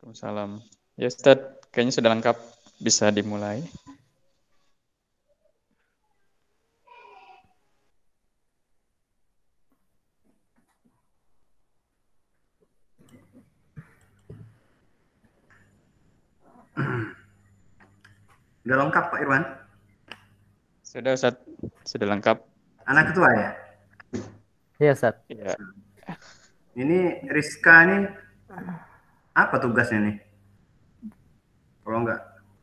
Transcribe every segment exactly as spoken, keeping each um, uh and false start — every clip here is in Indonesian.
Waalaikumsalam. Ya Ustaz, kayaknya sudah lengkap, bisa dimulai. Sudah lengkap Pak Irwan? Sudah Ustaz, sudah lengkap. Anak ketua ya? Iya Ustaz. Ya. Ini Rizka ini apa tugasnya nih? Kalau enggak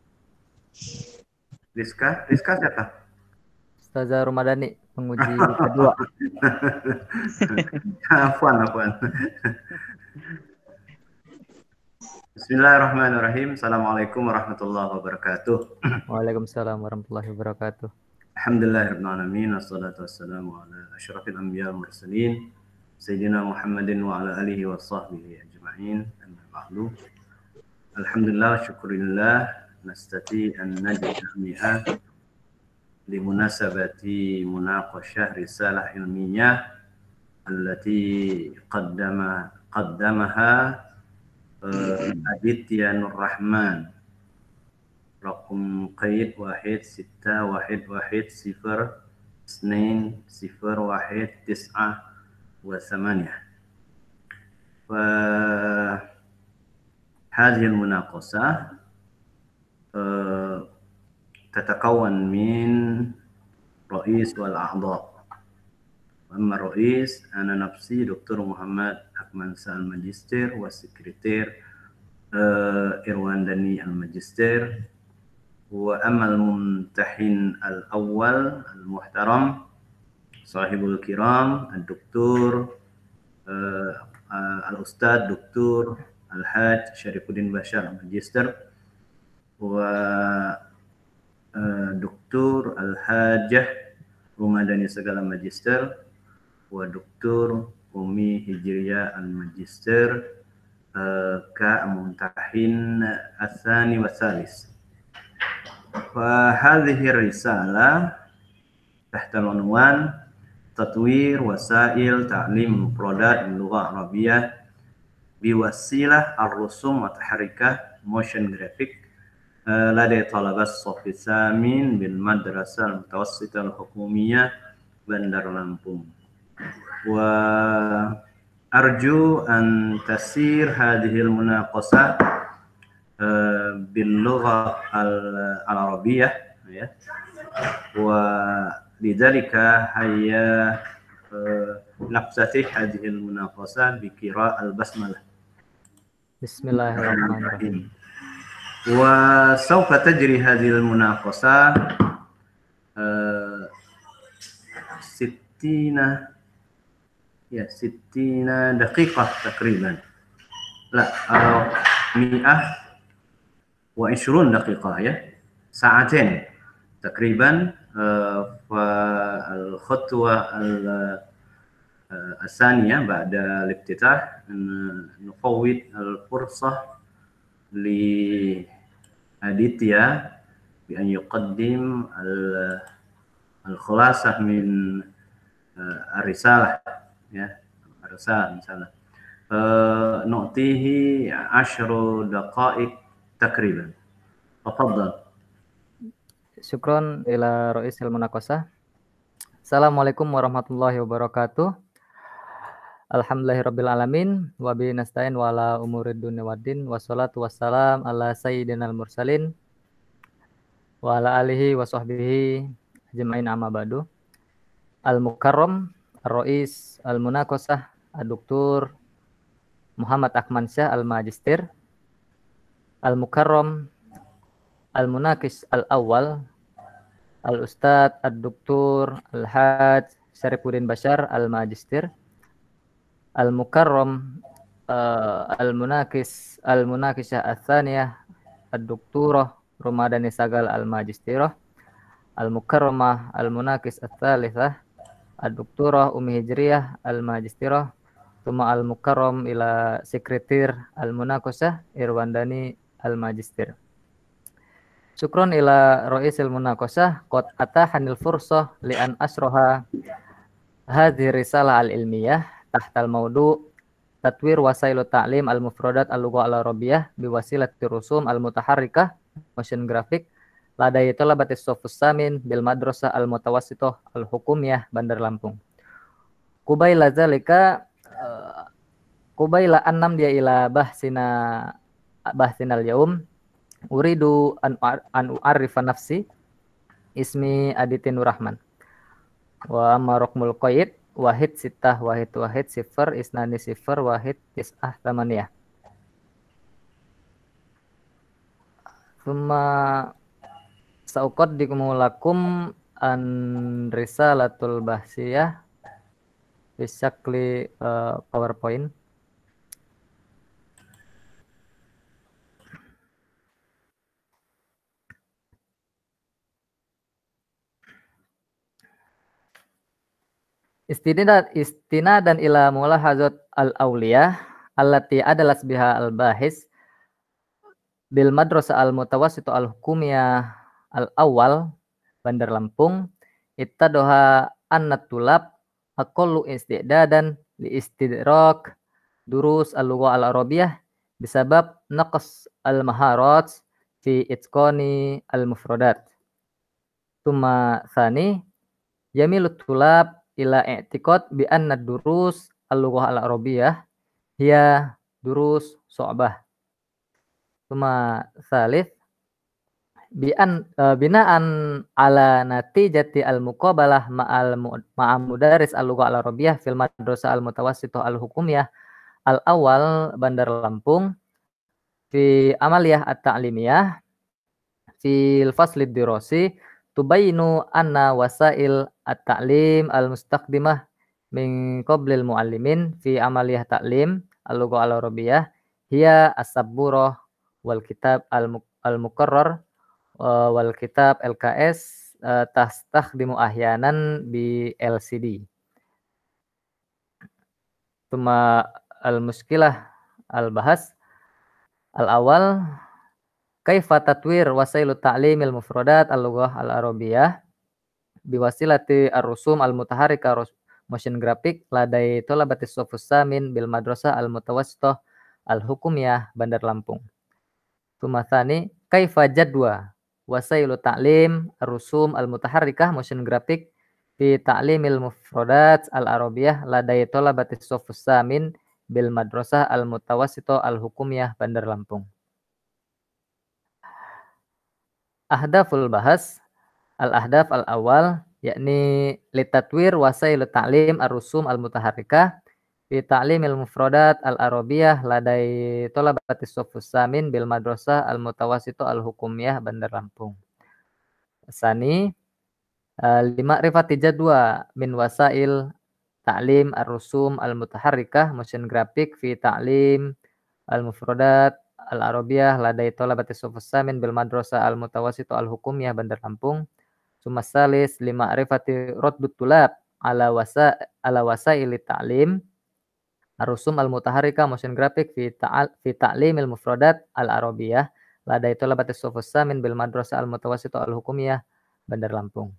Rizka, Rizka siapa? Ustazah Rumadani, penguji kedua. Afwan, afwan. Bismillahirrahmanirrahim. Assalamualaikum warahmatullahi wabarakatuh. Waalaikumsalam warahmatullahi wabarakatuh. Alhamdulillahirabbil alamin wassalatu wassalamu ala asyrafil anbiya wal mursalin sayyidina Muhammadin wa ala alihi wa sahbihi ajma'in. Amma ba'du. Alhamdulillah syukurillah nastati an najmi'a limunasabati munaqasyah risalah ilmiyah allati qaddama qaddamaha Aditya Nur Rahman رقم قيد واحد ستة واحد واحد صفر اثنين صفر واحد تسعة وثمانية. فهذه المناقصة تتكون من رئيس والأعضاء. أما الرئيس أنا نفسي دكتور محمد أكمل الماجستير والسكرتير إروان دني الماجستير. وأما الممتحن الأول المحترم صاحب الكرام الدكتور الأستاذ دكتور الحاج شريف الدين بشار الماجستير ودكتور الحاجة رماداني سجل الماجستير ودكتور أمي هجرية الماجستير كممتحن الثاني والثالث. فهذه الرسالة تحت العنوان تطوير وسائل تعليم المفردات باللغة العربية بوسيلة الرسوم المتحركة motion graphic لدى طلبة الصف الثامن بالمدرسة المتوسطة الحكومية بندر لامبون. وأرجو أن تسير هذه المناقصة باللغة العربية ولذلك هيا نفتتح هذه المناقصة بقراءة البسملة. بسم الله الرحمن الرحيم. وسوف تجري هذه المناقصة ستين يا ستين دقيقة تقريبا لا مئة وعشرون دقيقة يا ساعتين تقريبا. فالخطوة الثانية بعد الافتتاح نفوت الفرصة لأديتيا بأن يقدم الخلاصة من الرسالة يا الرسالة misalnya. نعطيه عشر دقائق تقريبا. تفضل. Syukron ila Ra'isil Munaqasah. Assalamualaikum warahmatullahi wabarakatuh. Alhamdulillahirabbil alamin wa bihi nasta'in wa ala umurid dunya waddin wassalatu wassalam ala sayyidinal mursalin wa ala alihi wa sahbihi ajma'in amma ba'du. Al-Mukarram Ar-Ra'is Al-Munaqasah Ad-Doktor Muhammad Akmansyah Al-Magistir. Al-Mukarram Al-Munaqis Al-Awwal Al-Ustadz Ad-Doktor Al-Haj Syarifuddin Bashar Al-Magistir. Al-Mukarram uh, Al-Munaqis Al-Munaqisah Al-Thaniyah Ad-Doktorah Rumadani Sagal Al-Magistirah. Al-Mukarramah Al-Munaqis Al-Thalithah Ad-Doktorah Umi Hijriyah Al-Magistirah. Tuma Al-Mukarram ila Sekretir Al-Munaqasah Irwandani Al-Magistir. Syukron ila Ra'isil Munaqasah qad atahanil fursah li an asroha hadhihi risalah al-ilmiyah tahtal maudu tatwir wasailut ta'lim al-mufradat al-lughah al-arabiyyah biwasilati rusum al-mutaharrikah motion graphic ladai talabatis sofus samin bil madrasah al-mutawassithah al-hukumiyah Bandar Lampung. Kubaila zalika uh, kubaila annam dia ila bahsina bahsinal yaum uridu an an u'arrifa nafsi ismi Aditi Nur Rahman wa amma raqmul qaid wahid sitah wahid wahid sifar isnani sifar wahid tis'ah tamaniyah. Thumma sauqaddimu lakum an risalatul bahsiyah bisakli uh, PowerPoint. Istinad istinadan ila mulahazat al-awliyah allati adalas biha al-bahis bil madrasah al-mutawassithah al-hukumiyah al-awwal Bandar Lampung ittadoha annat tulab aqallu istidadan li istidrak durus al-lughah al-arabiyyah bisabab naqas al-maharat fi itqani al-mufradat. Tsumma tsani yamilut tulab ila i'tiqad bi anna durus al-lughah al-arabiyyah hiya durus su'bah. Tsumma tsalits bi an uh, binaan ala natijati al-muqabalah ma'al ma'a mudaris al-lughah al-arabiyyah fil madrasah al-mutawassithah al-hukumiyah al-awwal Bandar Lampung fi amaliyah at-ta'limiyah fil faslid dirasi tubayinu anna wasail at-ta'lim al-mustaqdimah min qablil muallimin fi amaliyah ta'lim al-lughah al-arabiyyah hiya as-sabburah wal kitab al-muqarrar wal kitab L K S uh, tastakhdimu ahyanan bi L C D. Tuma al-muskilah al-bahas al-awal kaifa tatwir wasailut ta'limil mufradat al-lughah al-arabiyyah biwasilati ar-rusum al-mutaharrika motion graphic ladai talabatis sofus samin bil madrasah al-mutawassithah al-hukumiyah Bandar Lampung. Tumatsani kaifa jadwa wasailut ta'lim ar-rusum al-mutaharrikah motion graphic fi ta'limil mufradat al-arabiyyah ladai talabatis sofus samin bil madrasah al-mutawassithah al-hukumiyah Bandar Lampung. Ahdaful bahas al-ahdaf al-awal yakni litatwir wasailut ta'lim ar-rusum al-mutaharrikah fi ta'limil mufradat al-arabiyyah ladai talabatis sofus samin bil madrasah al-mutawassithah al-hukumiyah Bandar Lampung. Sani lima rifati jadwa min wasail ta'lim ar-rusum al-mutaharrikah motion graphic fi ta'lim al-mufradat al-arabiyyah ladai talabatis sofus samin bil madrasah al-mutawassithah al-hukumiyah Bandar Lampung. Sumasalis lima rifati raddut tulab ala wasa ala wasail ta'lim ar-rusum al-mutaharrikah motion graphic fi ta'al fi ta'limil mufradat al-arabiyyah ladai talabatis sofus samin bil madrasah al-mutawassithah al-hukumiyah Bandar Lampung.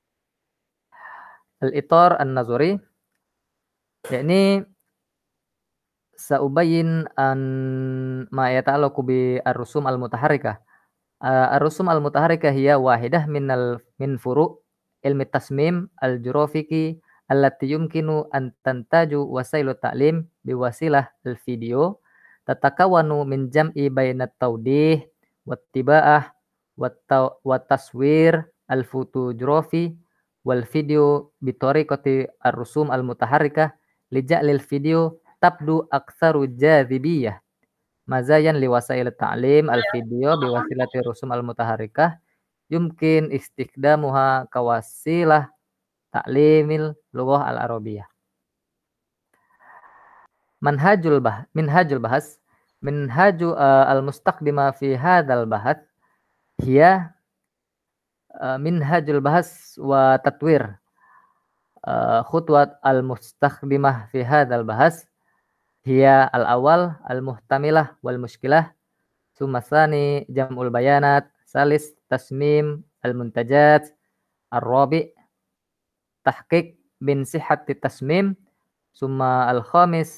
Al-itar an-nazari yakni saubayin an ma yata'allaqu bi ar-rusum al-mutaharrikah. Uh, ar-rusum al-mutaharrikah hiya wahidah minal min furu' ilmi tasmim al-jurafiki allati yumkinu an tantaju wasailut ta'lim biwasilah al-video tatakawanu min jam'i bainat tawdih wattiba'ah wattaswir al-fotografi wal video bitariqati ar-rusum al-mutaharrikah lija'lil video tabdu aktsaru jadhibiyah mazayan liwasail ta'lim al-video biwasilati rusum al-mutaharrikah yumkin istikhdamuha kawasilah ta'limil lughah al-arabiyyah. Manhajul bah minhajul bahas minhaju uh, al-mustaqdima fi hadzal bahats hiya uh, minhajul bahas wa tatwir uh, khutwat al-mustaqdimah fi hadzal bahas hiya al-awal al-muhtamilah wal mushkilah summa tsani jam'ul bayanat salis tasmim al-muntajat ar-rabi' tahqiq bin sihhati tasmim summa al-khamis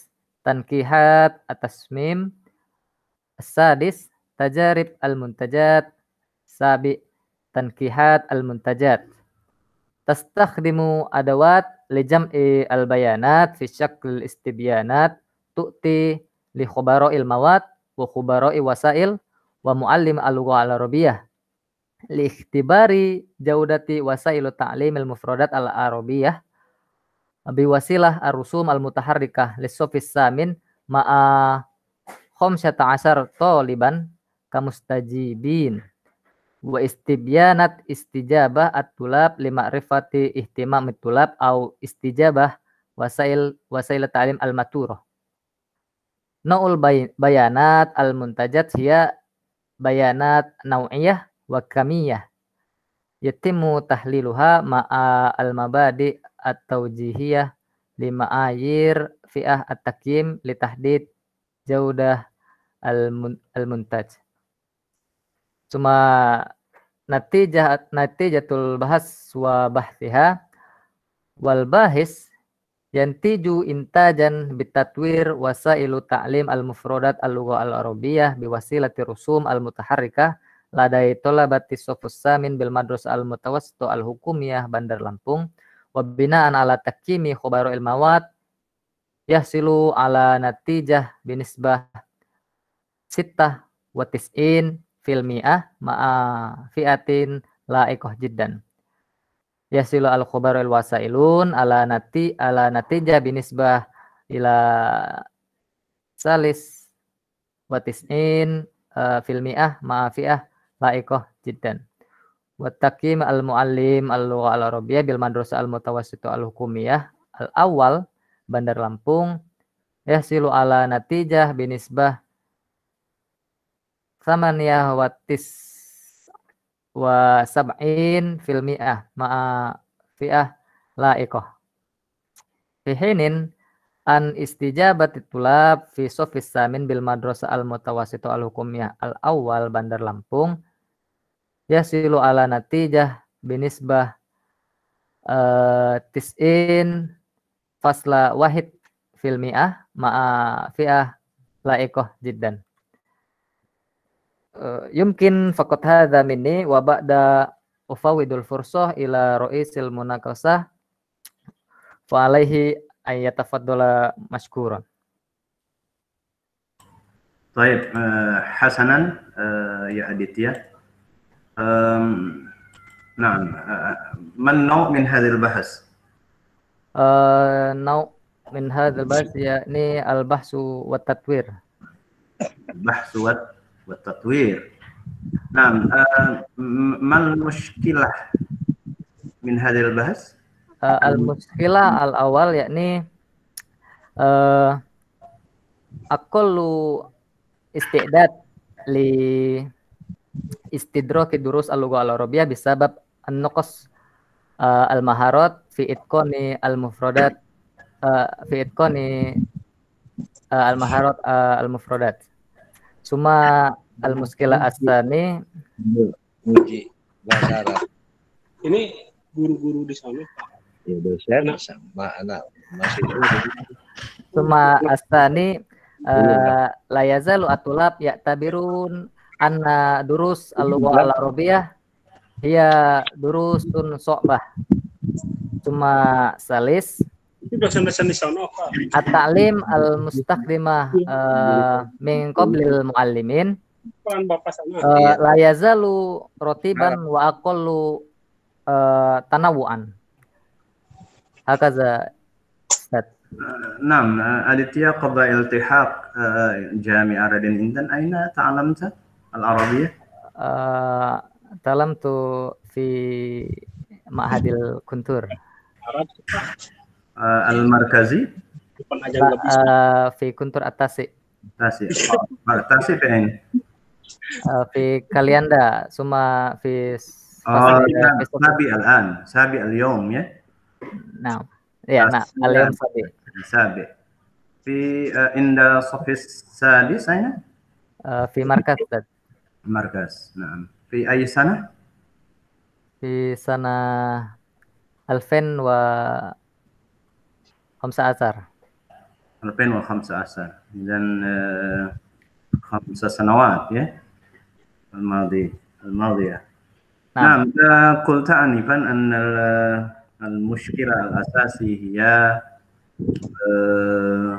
tankihat at-tasmim. As-sadis tajarib al-muntajat. Sabi tankihat al-muntajat. Tastakhdimu adawat li jam'i al-bayanat fi syakl istibyanat tu'ti li khubara'il mawad wa khubara'i wasail wa muallim al-lugha al-arabiyyah li ikhtibari jaudati wasailu ta'limil mufradat al-arabiyyah bi wasilah ar-rusum al-mutaharrikah lis-sofis samin ma'a khamsata ashar taliban kamustajibin wa istibyanat istijabah at-tulab li ma'rifati ihtimam at-tulab au istijabah wasail wasail ta'lim al-maturah. Naul bayanat al-muntajat hiya bayanat naw'iyah wa kamiyah yatimu tahliluha ma'a al-mabadi at-tawjihiyah li ma'ayir fi'ah at-takim li tahdid jaudah al-muntaj. Cuma natijah natijatul bahas wa bahthiha wal bahis yantiju intajan bitatwir wasailu ta'lim al-mufradat al-lugha al-arabiyyah biwasilati rusum al-mutaharrikah ladai tolabati sofus samin bil madrasah al-mutawassito al-hukumiyah Bandar Lampung wa binaan ala takimi khobaru ilmawat yahsilu ala natijah binisbah sittah wa tis'in fil mi'ah ma'a fi'atin la'iqah jiddan. Yasilu al-khubaru al-wasailun ala nati ala natijah binisbah ila salis wa tis'in uh, fil mi'ah ma'a fi'ah la'iqah jiddan. Wa takim al-muallim al-lugha al-arabiyyah bil madrasah al-mutawassito al-hukumiyah al-awwal Bandar Lampung yasilu ala natijah binisbah samaniyah wa tis wa sab'in fil mi'ah ma'a fi'ah la'iqah. Fi hinin an istijabati tulab fi sofis samin bil madrasah al-mutawassito al-hukumiyah al-awwal Bandar Lampung yasilu ala natijah binisbah uh, tis'in fasla wahid fil mi'ah ma'a fi'ah la'iqah jiddan. Uh, yumkin faqat hadza minni wa ba'da ufawidul fursah ila ra'isil munakasah fa alaihi ay yatafaddala mashkuran. طيب حسنا يا أديتيا نعم ما النوع من هذا البحث؟ نوع من هذا البحث يعني البحث والتطوير. البحث والتطوير. نعم ما المشكلة من هذا البحث؟ المشكلة الأول يعني أقل استعداد لاستدراك دروس اللغة العربية بسبب النقص المهارات في إتقان المفردات في إتقان المهارات المفردات. Cuma al-muskilah as-tsani uji bahasa Arab. Ini guru-guru di sana. Ya dosen sama anak masih Cuma as-tsani uh, la yazalu atulab ya'tabirun anna durus al-lugha al-arabiyyah hiya durusun so'bah. Cuma salis itu dosen-dosen di sana apa? At-ta'lim al-mustakhdimah uh, min qablil muallimin Peran Bapak sana. uh, la yazalu rotiban wa aqallu uh, tanawu'an. Hakaza Ustaz. نعم أديتيا قبل التحاق جامعة رادين إندن أين تعلمت العربية؟ تعلمت في معهد الكنتور. المركزي؟ في كنتور التاسع. تاسع. تاسع في أين؟ في كالياندا ثم في سابي الآن سابي اليوم يا؟ نعم يا نعم اليوم سابي. سابع في عند الصف السادس أين؟ في مركز مركز نعم. في أي سنة؟ في سنة ألفين وخمسة عشر. ألفين وخمسة عشر. إذا آه، خمس سنوات يا الماضي الماضية. نعم. نعم. آه، قلت آنفا أن ال- المشكلة الأساسي هي آه،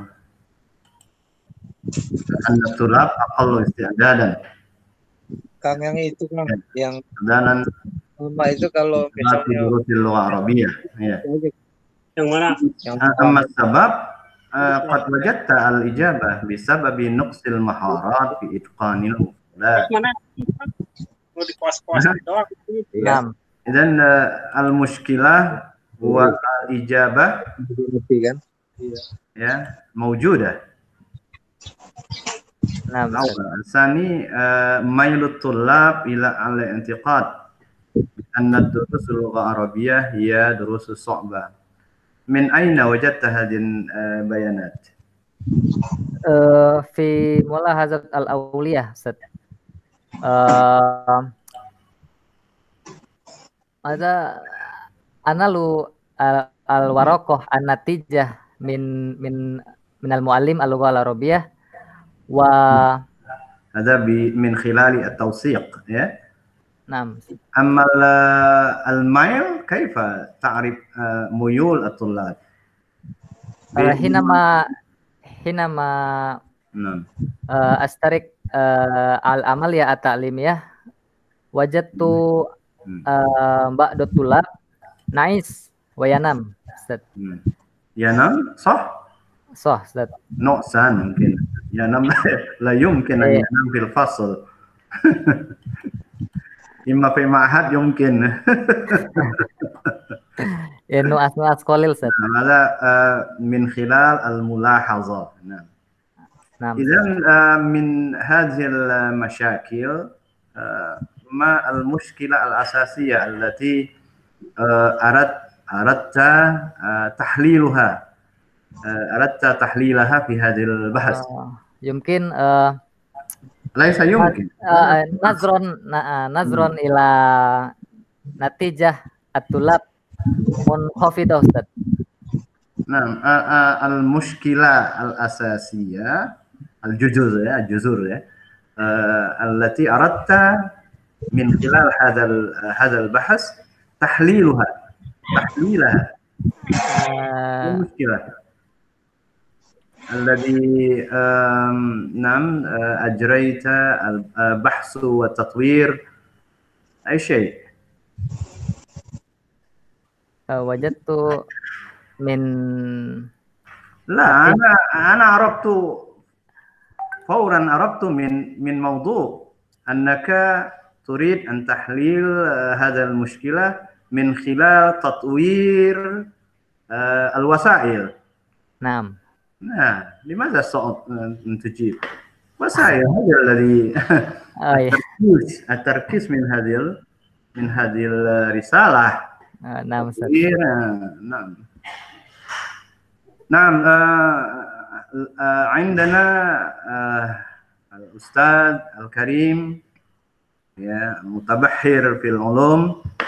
أن الطلاب أقل استعدادا Kang yang itu Kang, yang استعدادا sama itu kalau في misalnya دروس اللغة العربية. يا. Yang mana? yang أما السبب آه، قد وجدت الإجابة بسبب نقص المهارات في إتقان المفردات. Mana? Mau di kuas-kuas doang. ya, نعم. إذا آه، المشكلة والإجابة ngerti kan? يا موجودة. نعم أستاذ. الأول. الثاني آه، ميل الطلاب إلى الاعتقاد بأن الدروس اللغة العربية هي دروس صعبة. من أين وجدت هذه البيانات؟ Eh, fi mulahazat al-awliyah Ustaz. Eh, ada analu al, al-warokoh an-natijah min min min al-muallim al-lugha al-arabiyah wa هذا ب- من خلال التوثيق. يا. نعم. أما ال- الميل كيف تعرف آه، ميول الطلاب؟ Eh, hinama hinama نعم. eh, astarik eh, al-amal ya at-ta'limiyah wajadtu Hmm. eh, Mbak Dotulab nais wayanam Ustaz. Hmm. ينام صح؟ Soh Ustaz. نقصان ممكن ينام لا يمكن أن إيه. ينام في الفصل. إما في معهد يمكن. Ya nuas nuas kolil Ustaz. هذا آه، من خلال الملاحظة. نعم. Nah, إذا آه، من هذه المشاكل آه، ما المشكلة الأساسية التي آه، أردت أردت آه، تحليلها آه، أردت تحليلها في هذه البحث؟ eh, yumkin eh, ليس يمكن. eh, nazron na, nazron ila natijah at-tulab munkhafidhah Ustaz. نعم. آه، آه، المشكلة الأساسية الجذور الجذور آه، التي أردت من خلال هذا ال- هذا البحث تحليلها تحليلها Eh, المشكلة الذي آم، نعم آه، أجريت البحث والتطوير أي شيء. eh, wajadtu min لا أنا أنا عرفت فورا عرفت من من موضوع أنك تريد أن تحليل آه، هذا المشكلة من خلال تطوير آه، الوسائل. nam. نعم. لماذا صعب أن تجيب وسائل؟ هذا الذي Oh iya. التركيز التركيز من هذه ال- من هذه الرسالة. Eh, nam Ustaz. تطوير، نعم. نعم. آه، آه، عندنا آه، الأستاذ الكريم يا متبحر في العلوم.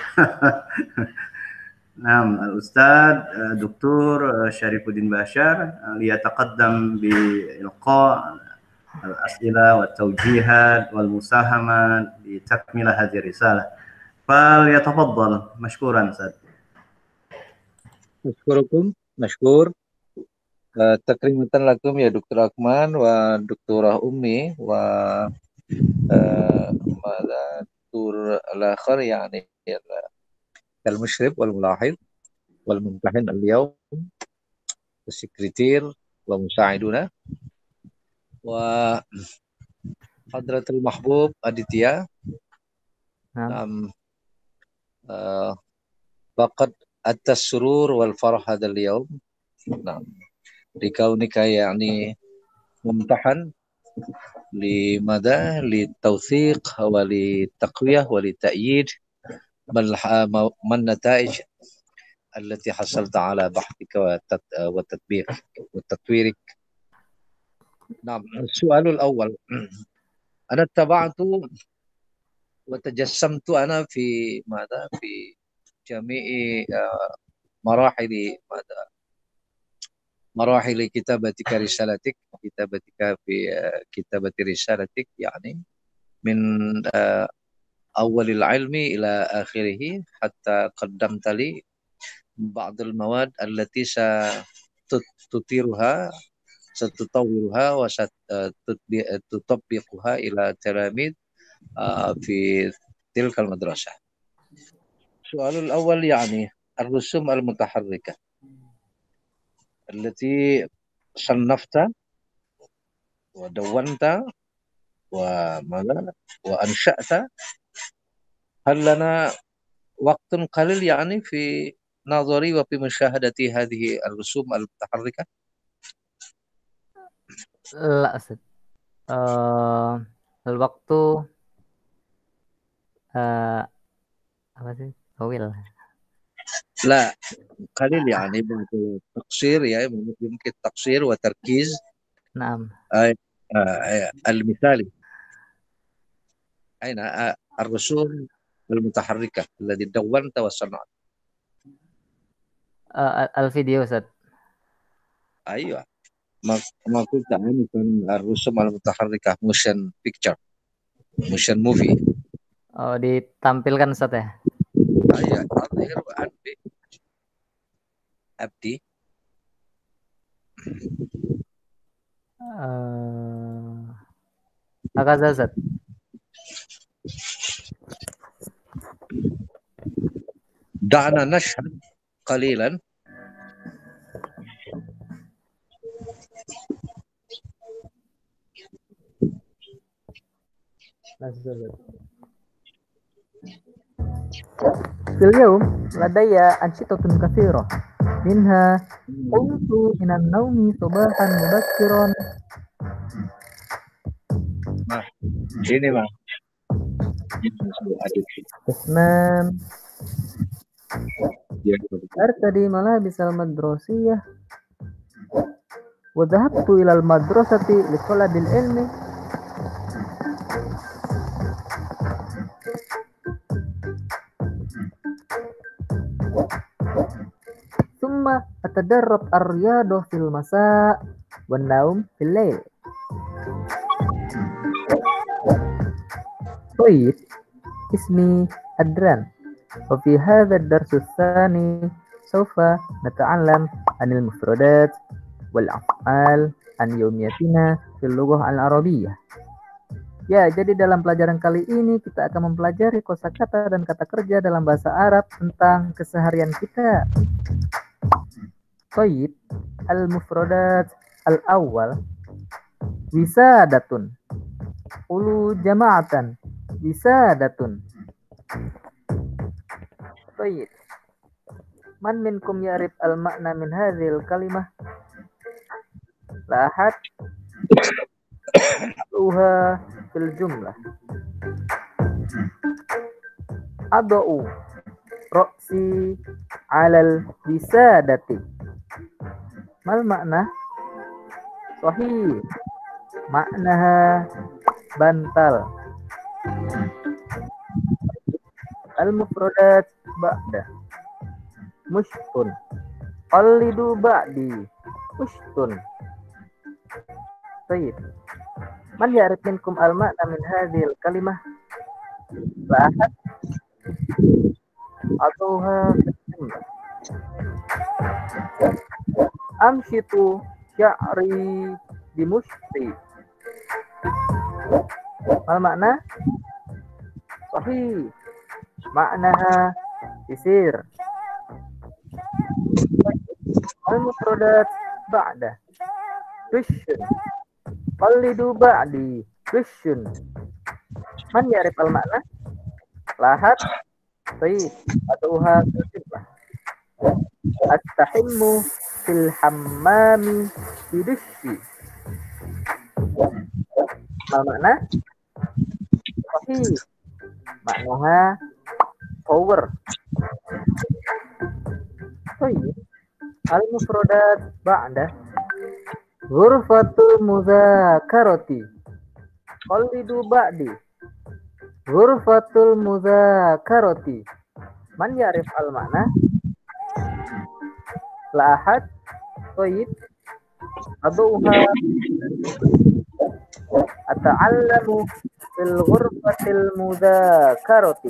نعم. الأستاذ آه، دكتور آه، شريف الدين باشار آه، ليتقدم بإلقاء الأسئلة والتوجيهات والمساهمة لتكمل هذه الرسالة. فليتفضل مشكورا أستاذ. Masykurukum, masykur. Uh, takrimatan lakum ya Doktor Akman wa Doktorah Ummi wa uh, ماذا الدكتور الآخر يعني المشرف والملاحظ والممتحن اليوم والسكرتير ومساعدنا وحضرة المحبوب أديتيا. Nam. نعم. آه، فقد أتى السرور والفرح هذا اليوم. نعم. لكونك يعني ممتحن لمدى للتوثيق وللتقوية ولتأييد ما النتائج التي حصلت على بحثك وتطبيقك وتطويرك. نعم. السؤال الأول، أنا اتبعت وتجسمت أنا في ماذا في جميع مراحل ماذا مراحل كتابتك رسالتك كتابتك في كتابة رسالتك يعني من أول العلم إلى آخره حتى قدمت لي بعض المواد التي ستطيرها ستطورها وستطبقها إلى تلاميذ في تلك المدرسة. السؤال الأول يعني الرسوم المتحركة التي صنفت ودونت وماذا وأنشأت، هل لنا وقت قليل يعني في نظري وفي مشاهدة هذه الرسوم المتحركة؟ لا Ustaz. Uh, الوقت uh, apa sih? طويل. لا قليل يعني تقصير يعني يمكن تقصير وتركيز. نعم. آه آه المثالي أين آه الرسوم المتحركة التي دونت وصنعت؟ Uh, الفيديو Ustaz. أيوة ما ما كنت آنفا الرسوم المتحركة motion picture motion movie. Oh, ditampilkan Ustaz ya? أيوة أظهر أنبي أبدي. Uh, هكذا Ustaz. دعنا نشهد قليلا. في اليوم لدي أنشطة كثيرة منها قمت من النوم صباحا مبكرا. Ini mah. أنام أرتدي ملابس المدرسية وذهبت إلى المدرسة لطلب العلم. ثم أتدرب الرياضة في المساء والنوم في الليل. طيب اسمي أدران، وفي هذا الدرس الثاني سوف نتعلم عن المفردات والأفعال عن يومياتنا في اللغة العربية. Ya, jadi dalam pelajaran kali ini kita akan mempelajari kosakata dan kata kerja dalam bahasa Arab tentang keseharian kita. Toyib, al-mufradat al-awwal, wisadatun, ulu jama'atan, wisadatun. Toyib, man minkum yarib al-makna min hadhil kalimah? La ahad uha fil jumlah. Adau roksi alal wisadati. Mal makna? Sahih. Maknaha bantal. Al-mufradat ba'da. Mushtun. Qallidu ba'di. Mushtun. Baik. Man ya'rif minkum al-ma'na min hadhil kalimah? La ahad atuha jumlah. Amshitu sya'ri bimushti. Mal makna? Sahih. Maknaha isir. Al-mufradat ba'da. Kushun. Qallidu ba'di. Kushun. Man ya'rif al-makna? Lahat. Baik. Atuha jumlah. Astahimmu fil hammami bidushi. Mal makna? Sahih. Maknaha power. Baik. Al-mufradat ba'da. Ghurfatul muzakarati. Qallidu ba'di. Ghurfatul muzakarati. Man ya'rif al-makna? La ahad. Toyib. أضوها أتعلم في الغرفة المذاكرة.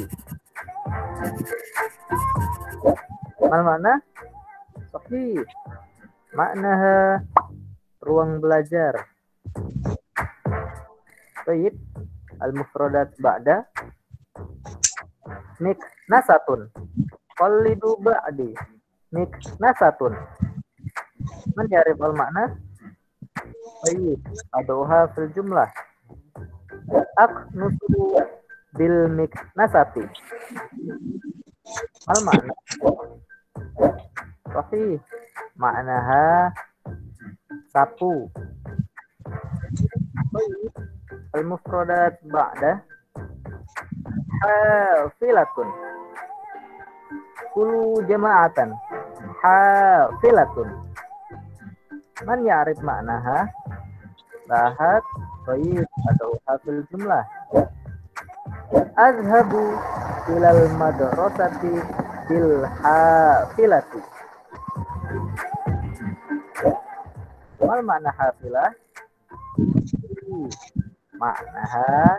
ما المعنى؟ صحيح. معناها ruang belajar. Baik. Al-mufradat ba'da miknasatun. Qallidu ba'di miknasatun. Man yarif al-makna? Baik. Aduha fil jumlah. Aknusu bil miknasati. Al-makna? Sahih. Maknaha sapu. Baik. Al-mufradat ba'da hafilatun. Kulu jama'atan. Hafilatun. Man ya'rif maknaha? Lahat. Baik. Atau hafil jumlah. Azhabu ilal madrasati bil hafilati. Mal makna hafilah? Maknaha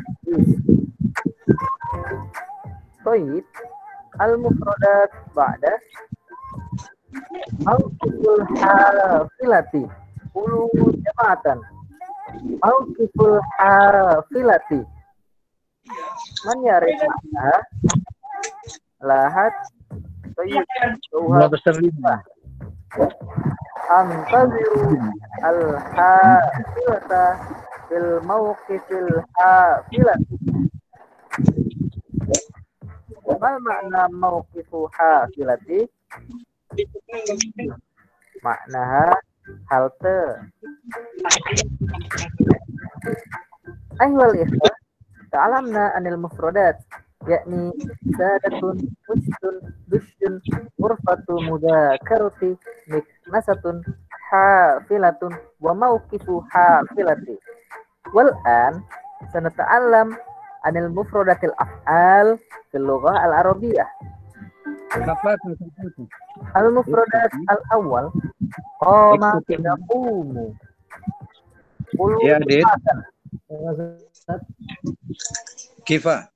Toib. Al-mufradat ba'da mauqiful hafilati. Ulu jama'atan. Mauqiful hafilati. Man yarif maknaha? Lahat. Toib. Dua besar lima. Antaziru al-hafilata fil mawqifil hafilati. Mal makna mawqifu hafilati? Maknaha halte. Ayyuhal ikhwah, ta'alamna anil mufradat, yakni sadatun, usdun, dusyun, urfatu mudzakarati, miknasatun, hafilatun, wa mawqifu hafilati. Wal'an sanata'allam anil mufradatil af'al fil lughah al-arabiyyah. Al-mufradat al-awwal qama yaqumu. Ya, Adit. Kifa.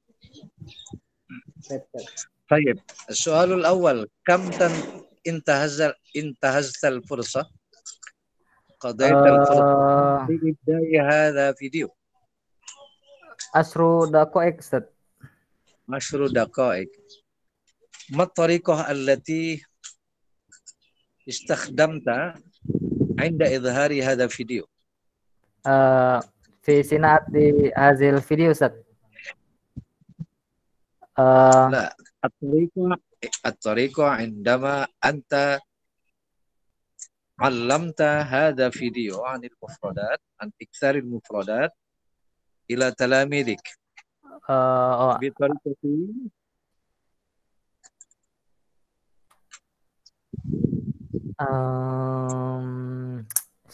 طيب السؤال الأول كم تن انتهز انتهزت الفرصة قضيت الفرصة في إبداء هذا فيديو عشر دقائق ست عشر دقائق ما الطريقة التي استخدمت عند إظهار هذا الفيديو uh, في صناعة هذه الفيديو ست uh, لا الطريقة الطريقة عندما أنت علمت هذا فيديو عن المفردات عن إكثار المفردات إلى تلاميذك uh, بطريقة um,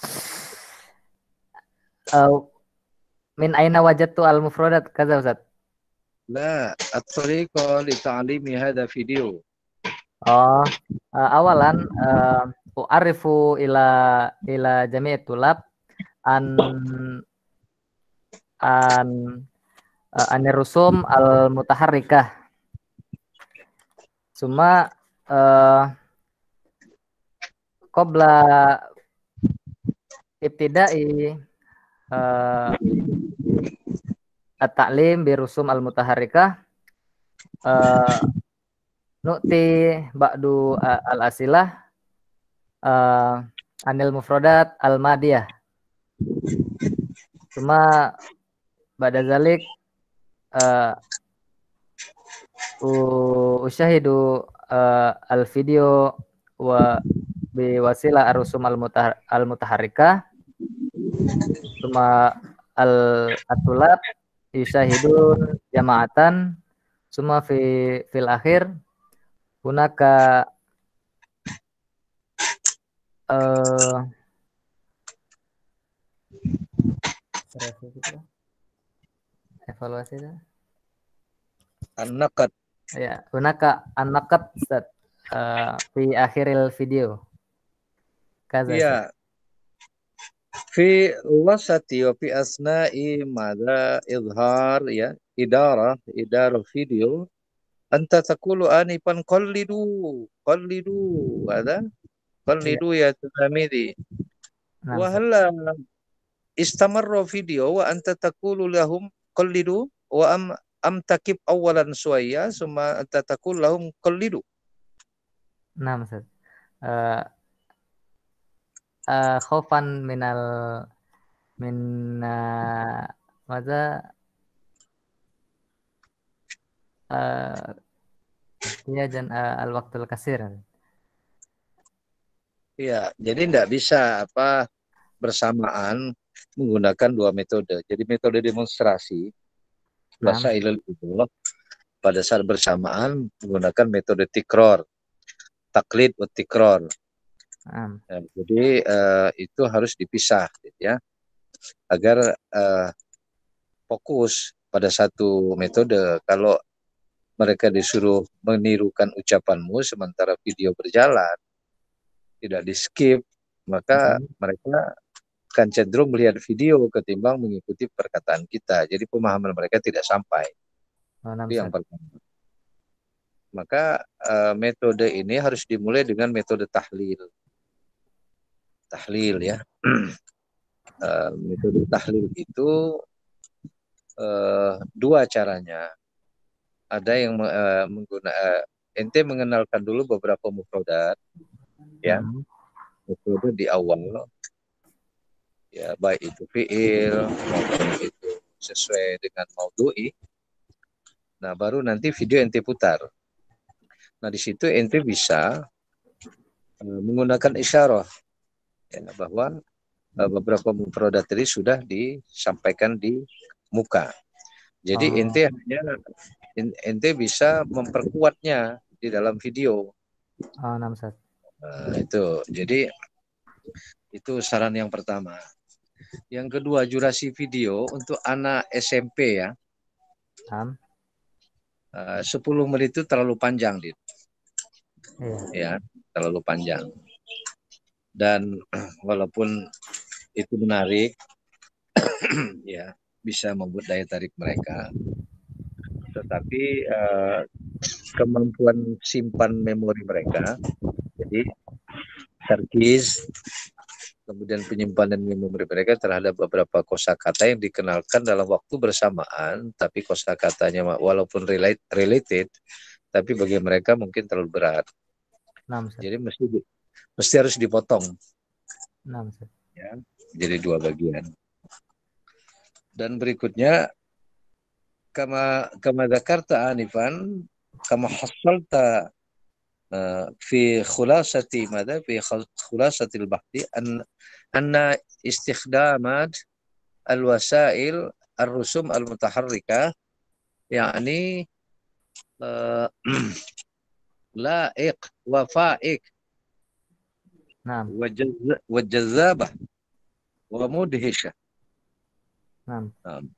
uh, min aina wajadtu al-mufradat kaza Ustaz? لا الطريقة لتعليم هذا فيديو Oh, uh, awalan uh, u'arifu ila ila jami' tulab an an uh, anirusum al mutaharrikah. Suma uh, qabla ibtida'i uh, at-ta'lim bi rusum al mutaharrikah uh, nu'ti ba'du uh, al-asilah uh, anil mufradat al-madiyah. Cuma ba'da zalik uh, usyahidu uh, al-video wa bi wasilah ar-rusum al-mutaharrikah. Cuma al-atulab yusyahidun jama'atan. Cuma fi fil akhir hunaka uh, evaluasi itu an-naqad ya hunaka an-naqad uh, fi akhiril video kaza ya في وسط وفي أثناء ماذا إظهار يا إدارة إدارة فيديو أنت تقول آنفا قلدوا قلدوا هذا Iya. قلدوا يا تلاميذي Naam, Ustaz. وهل استمر فيديو وأنت تقول لهم قلدوا وأم أم تكب أولا شوية ثم أنت تقول لهم قلدوا. Naam, Ustaz. Eh, eh, khaufan minal min eh, maza eh iya dan eh, al-waqtul kasir. Ya, jadi tidak bisa apa bersamaan menggunakan dua metode. Jadi metode demonstrasi Naam, wasailul itu pada saat bersamaan menggunakan metode tikror, taklid wa tikror. naam. Ya, jadi uh, itu harus dipisah, gitu ya, agar uh, fokus pada satu metode. Kalau mereka disuruh menirukan ucapanmu sementara video berjalan, tidak di skip, maka Mhm. mereka akan cenderung melihat video ketimbang mengikuti perkataan kita. Jadi pemahaman mereka tidak sampai. Oh, naam, Itu yang Ustaz. pertama. Maka uh, metode ini harus dimulai dengan metode tahlil. Tahlil ya. uh, metode tahlil itu uh, dua caranya. Ada yang uh, menggunakan uh, ente mengenalkan dulu beberapa mufradat ya. Mhm. Mufradat di awal ya, baik itu fiil maupun itu sesuai dengan maudhu'i. Nah, baru nanti video ente putar. Nah, di situ ente bisa uh, menggunakan isyarah ya, bahwa uh, beberapa mufradat tadi sudah disampaikan di muka. Jadi Oh, ente hanya ente bisa memperkuatnya di dalam video. oh, naam, Ustaz. Nah, itu. Jadi itu saran yang pertama. Yang kedua, durasi video untuk anak S M P ya. Naam. Uh, sepuluh menit itu terlalu panjang, Dit. Iya. Ya, terlalu panjang. Dan walaupun itu menarik, ya bisa membuat daya tarik mereka. Tetapi uh, kemampuan simpan memori mereka, jadi tarkiz, kemudian penyimpanan memori mereka terhadap beberapa kosakata yang dikenalkan dalam waktu bersamaan, tapi kosakatanya walaupun relate, related, tapi bagi mereka mungkin terlalu berat. Naam, Ustaz. Jadi mesti mesti harus dipotong. Naam, Ustaz. Ya, jadi dua bagian. Dan berikutnya, kama kama dzakarta anifan, kama hassalta في خلاصة ماذا في خلاصة البحث أن أن استخدامات الوسائل الرسوم المتحركة يعني لائق وفائق Naam. وجذابة ومدهشة. Naam.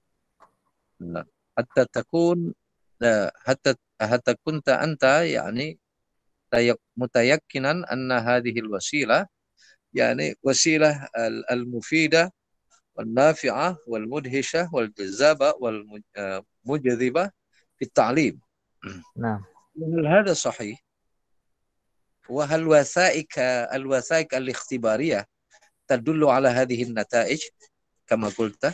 حتى تكون حتى حتى كنت أنت يعني متيقنا أن هذه الوسيلة يعني وسيلة المفيدة والنافعة والمدهشة والجذابة والمجذبة في التعليم. Naam. هل هذا صحيح؟ وهل الوثائق الوثائق الاختبارية تدل على هذه النتائج كما قلت؟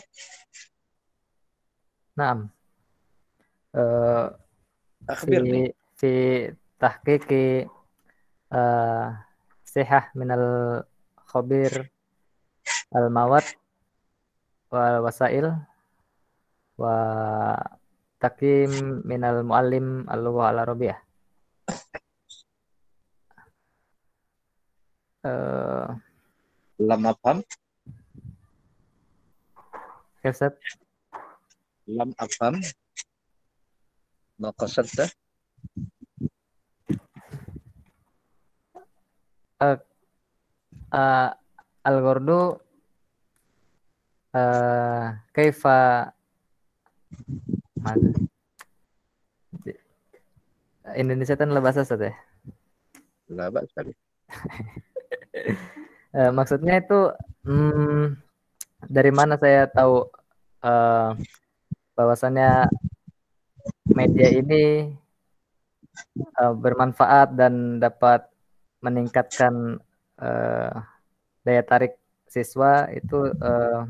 Naam. Uh, أخبرني. في في تحقيق uh, صحة من الخبير المواد والوسائل وتقييم من المعلم اللغة العربية. Uh, لم أفهم. كيف ست؟ لم أفهم ما قصدته. Uh, uh, الغرض uh, كيف ماذا Indonesia kan bahasa Ustaz ya? لا بأس به. uh, maksudnya itu hmm, dari mana saya tahu uh, bahwasannya media ini uh, bermanfaat dan dapat meningkatkan uh, daya tarik siswa itu uh,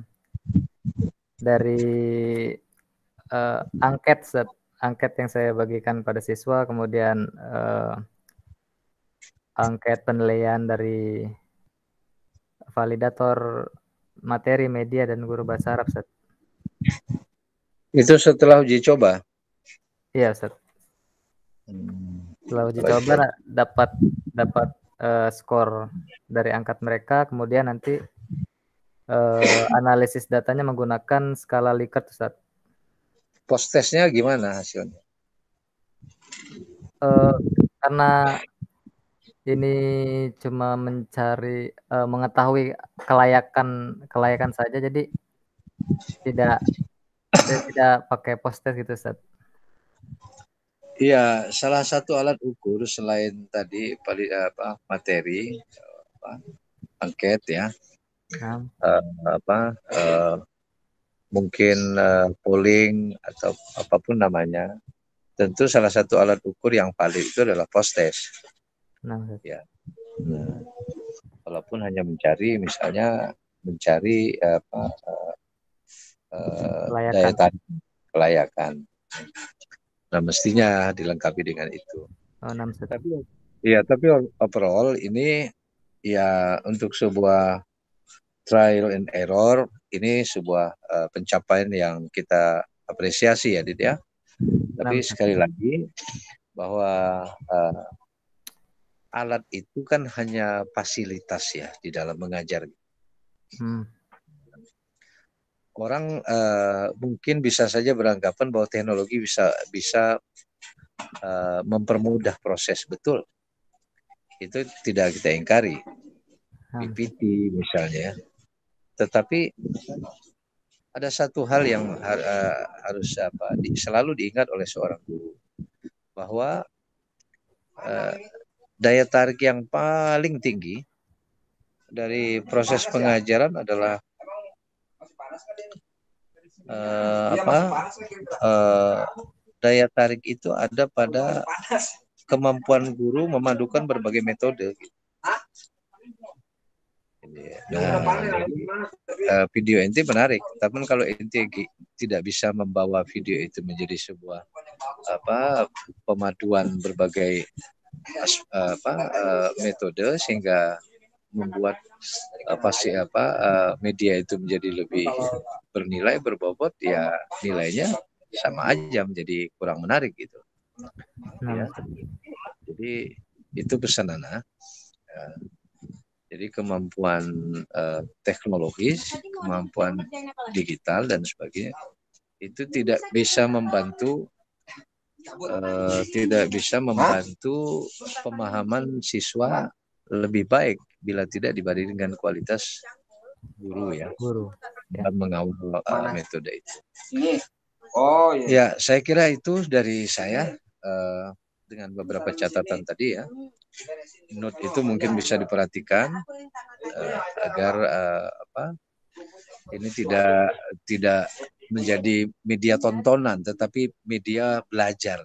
dari uh, angket set, angket yang saya bagikan pada siswa, kemudian uh, angket penilaian dari validator materi media dan guru bahasa Arab, Ustaz. Itu setelah uji coba? Iya, Ustaz. Hmm. Setelah uji coba dapat dapat uh, skor dari angkat mereka, kemudian nanti uh, analisis datanya menggunakan skala Likert, Ustaz. Post testnya gimana hasilnya? Uh, karena ini cuma mencari uh, mengetahui kelayakan kelayakan saja, jadi tidak saya tidak pakai post test gitu, Ustaz. Iya, salah satu alat ukur selain tadi apa materi apa, angket ya, nah. uh, apa uh, mungkin uh, polling atau apapun namanya, tentu salah satu alat ukur yang valid itu adalah post test. Nah, ya. Nah, walaupun hanya mencari misalnya mencari apa uh, uh, daya tarik kelayakan. Nah, mestinya dilengkapi dengan itu. Oh, tapi ya, tapi overall ini ya untuk sebuah trial and error ini sebuah uh, pencapaian yang kita apresiasi ya, Dit ya. Tapi enam. Sekali lagi bahwa uh, alat itu kan hanya fasilitas ya di dalam mengajar. Hmm. Orang uh, mungkin bisa saja beranggapan bahwa teknologi bisa bisa uh, mempermudah proses, betul. Itu tidak kita ingkari. P P T misalnya. Tetapi ada satu hal yang har, uh, harus apa di, selalu diingat oleh seorang guru, bahwa uh, daya tarik yang paling tinggi dari proses pengajaran adalah uh, apa uh, daya tarik itu ada pada kemampuan guru memadukan berbagai metode. Nah, jadi, uh, video ente menarik, tapi kalau ente tidak bisa membawa video itu menjadi sebuah apa pemaduan berbagai uh, apa uh, metode sehingga membuat apa sih apa uh, media itu menjadi lebih bernilai berbobot, ya nilainya sama aja menjadi kurang menarik gitu. Ya. Jadi itu pesan Ana. Uh, Jadi kemampuan uh, teknologis, kemampuan digital dan sebagainya itu tidak bisa membantu uh, tidak bisa membantu pemahaman siswa lebih baik bila tidak dibanding dengan kualitas guru ya. Guru dan mengawal uh, metode itu. Oh iya. Ya, saya kira itu dari saya uh, dengan beberapa catatan tadi ya. Note itu mungkin bisa diperhatikan uh, agar uh, apa ini tidak tidak menjadi media tontonan tetapi media belajar.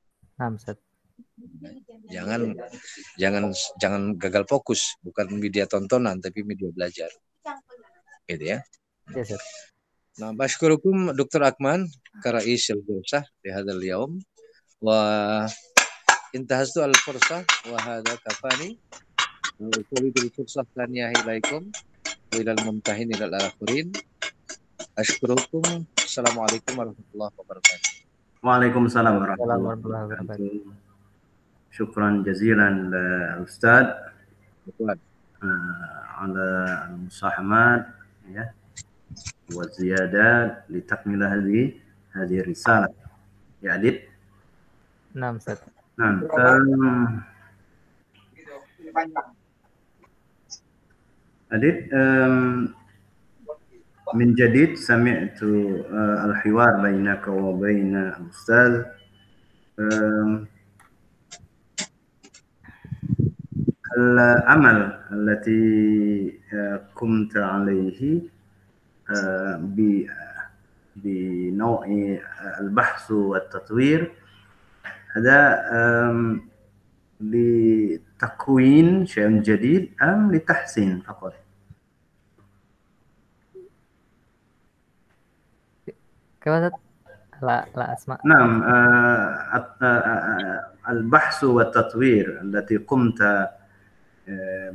Jangan jangan jangan gagal fokus, bukan media tontonan tapi media belajar. Gitu ya. Yes, sir. Nah, bashkurukum Doktor Akman karais al-Jalsah di hadzal yaum wa intahastu al-fursah wa hadha kafani wa uqulidul fursah thaniyah ilaikum wa ilal mumtahin ilal akhirin. Ashkurukum. Assalamualaikum warahmatullahi wabarakatuh. Waalaikumsalam warahmatullahi wabarakatuh. Syukran jazilan Ustaz ala al-musahamat ya wa ziyadat li takmila hadhihi hadhihi risalah. Ya, Adit. Naam, Ustaz. Naam. Um, Adit, um, من جديد سمعت الحوار بينك وبين الأستاذ. العمل التي قمت عليه uh, bi بنوع البحث والتطوير هذا um, لتكوين شيء جديد أم لتحسين فقط؟ كيف لا لا أسمع. نعم آه آه البحث والتطوير التي قمت آه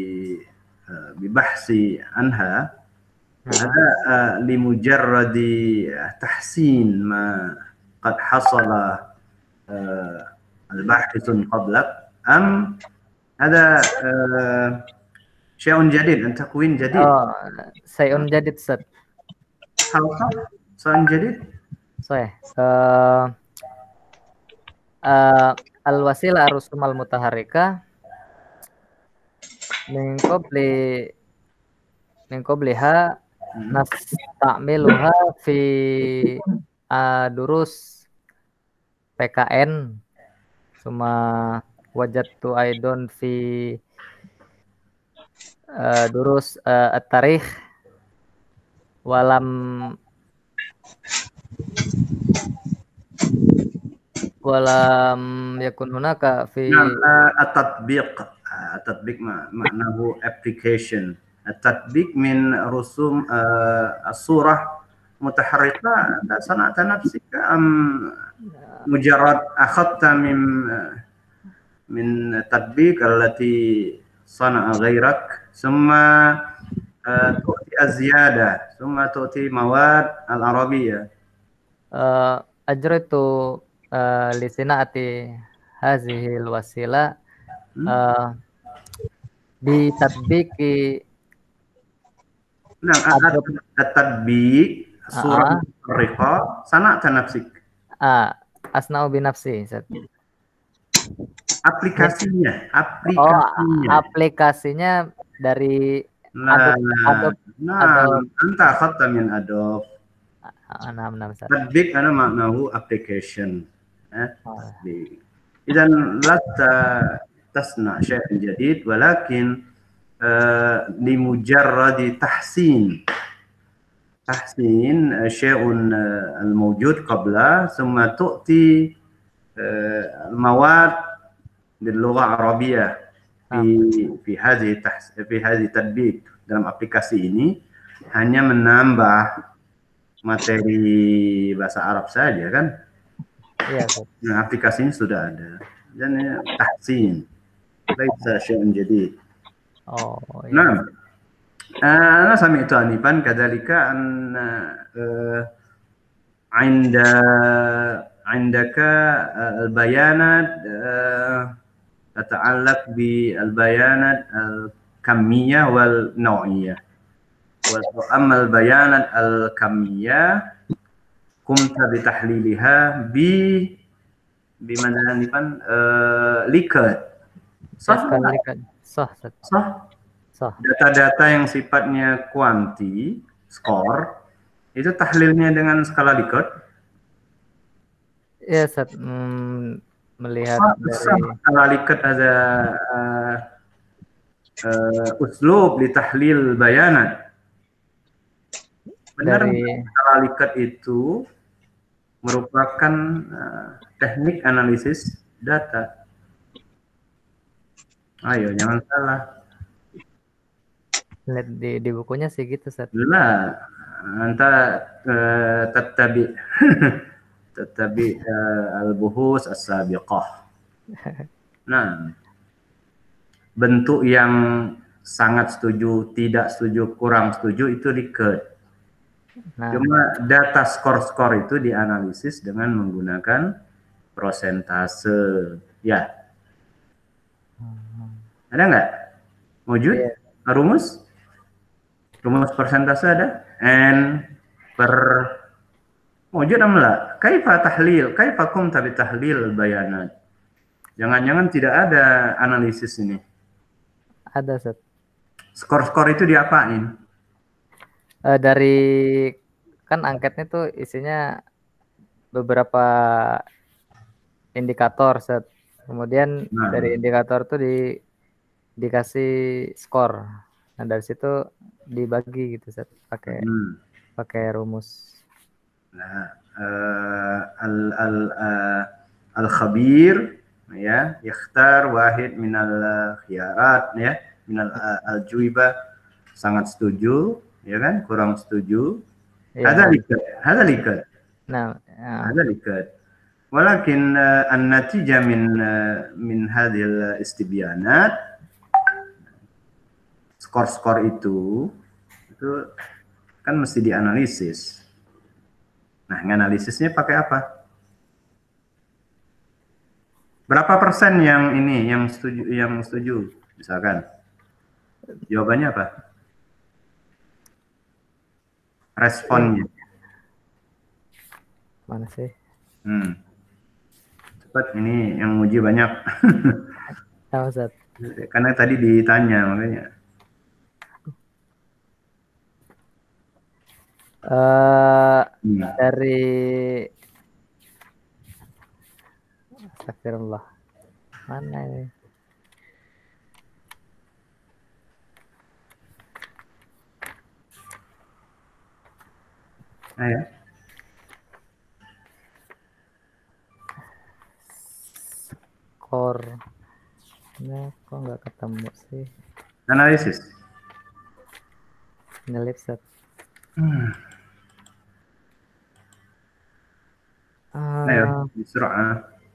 ببحث عنها هذا آه لمجرد تحسين ما قد حصل آه الباحث قبلك أم هذا آه شيء جديد أن تكوين جديد؟ Oh, شيء جديد Ustaz. شيء جديد؟ صحيح. Uh, uh, al-wasilah ar-rusum al-mutaharrika min qabli min qabliha nasta'miluha fi uh, durus P K N suma wajadtu aidon fi uh, durus uh, at-tarikh walam walam yakun hunaka fi at-tatbiq at-tatbiq maknahu application at-tatbiq min rusum as-surah mutaharrika la sana'ta nafsika am mujarrad akhadta min min tatbiq allati sana'a ghairak thumma tu'ti az-ziyada thumma tu'ti mawad al-arabiyyah ajraitu uh, li sina'ati hazihil wasila uh, bi tatbiqi nah at-tatbiq surah mutaharrika sana'ta nafsik ah asna'u bi nafsi aplikasinya aplikasinya oh aplikasinya dari nah, Adobe nah anta akhadta min Adobe enam enam tatbiq ana maknahu application eh idan lasta tasna syai'an jadid walakin limujarradi tahsin tahsin syai'un al-mawjud qabla thumma tu'ti al-mawad bil-lugha al-arabiyyah fi fi hadhihi fi hadhihi tatbiq dalam aplikasi ini hanya menambah materi bahasa Arab saja kan? Iya. Nah, aplikasi ini sudah ada dan ya, tahsin, laisa syai'un jadid. Oh. Iya. Nah, ana sami'tu anifan kadzalika an عند عندك البيانات تتعلق بالبيانات الكمية والنوعية. وأما البيانات الكمية قمت بتحليلها ب بماذا نفهم liquid sah sah sah sah data-data yang sifatnya kuanti skor itu tahlilnya dengan skala liquid ya Ustaz hmm, melihat sah, dari sah. Skala liquid ada uh, uh, uslub li tahlil bayanat. Benar, dari skala Likert itu merupakan uh, teknik analisis data. Ayo, jangan salah. Lihat di, di bukunya sih gitu, Ustaz. Lah, anta uh, tatabi tatabi uh, al-buhus as-sabiqah. Nah, bentuk yang sangat setuju, tidak setuju, kurang setuju itu Likert. Nah, cuma data skor-skor itu dianalisis dengan menggunakan persentase, ya. Ada nggak? Wujud? Yeah. Rumus? Rumus persentase ada? N per wujud amla. Kaifa tahlil? Kaifa qumta bi tahlil bayanat? Jangan-jangan tidak ada analisis ini. Ada, Ustaz. Skor-skor itu diapain? Uh, dari kan angketnya tuh isinya beberapa indikator, Set. Kemudian nah. dari indikator tuh di dikasih skor. Nah, dari situ dibagi gitu Ustaz, pakai Hmm. pakai rumus. Nah, uh, al al uh, al khabir ya, yakhtar wahid min al khiyarat ya, min al al juiba, sangat setuju ya kan, kurang setuju. Ya, Hada nggak. likat, hada likat, Nah, ya, hada likat. Walakin uh, an-natijah min uh, min hadhil istibyanat, skor-skor itu itu kan mesti dianalisis. Nah, nganalisisnya pakai apa? Berapa persen yang ini yang setuju, yang setuju misalkan? Jawabannya apa? Responnya. mana sih? Hmm. Cepat, ini yang uji banyak. Nah, Ustaz. Karena tadi ditanya makanya. Uh, Hmm. dari Astagfirullah. Mana ini? Nah, ya. Skor. Nah, kok nggak ketemu sih? Analisis. Ngelip Ustaz. Hmm. Uh, Ayo, bisra.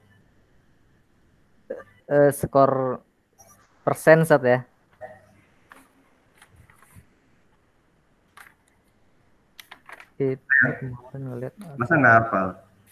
uh, skor persen Ustaz ya. Itu kemarin ngeliat. Masa nggak hafal?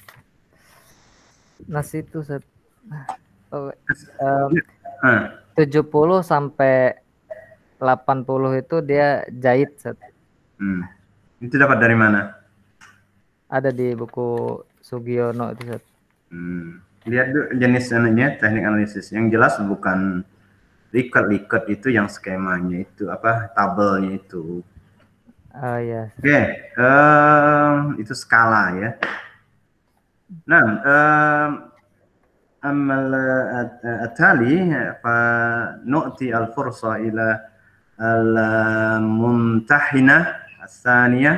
Nah, situ Ustaz. Oh, um, Hah. tujuh puluh sampai delapan puluh itu dia jahit Ustaz. Hmm. Itu dapat dari mana? Ada di buku Sugiono itu Ustaz. Hmm. Lihat dulu jenis ananya, teknik analisis. Yang jelas bukan liket-liket, itu yang skemanya itu apa, tabelnya itu. Oh ya. Oke, okay. um, itu skala ya. Nah, um, amal atali فنؤتي الفرصة إلى الممتحنة الثانية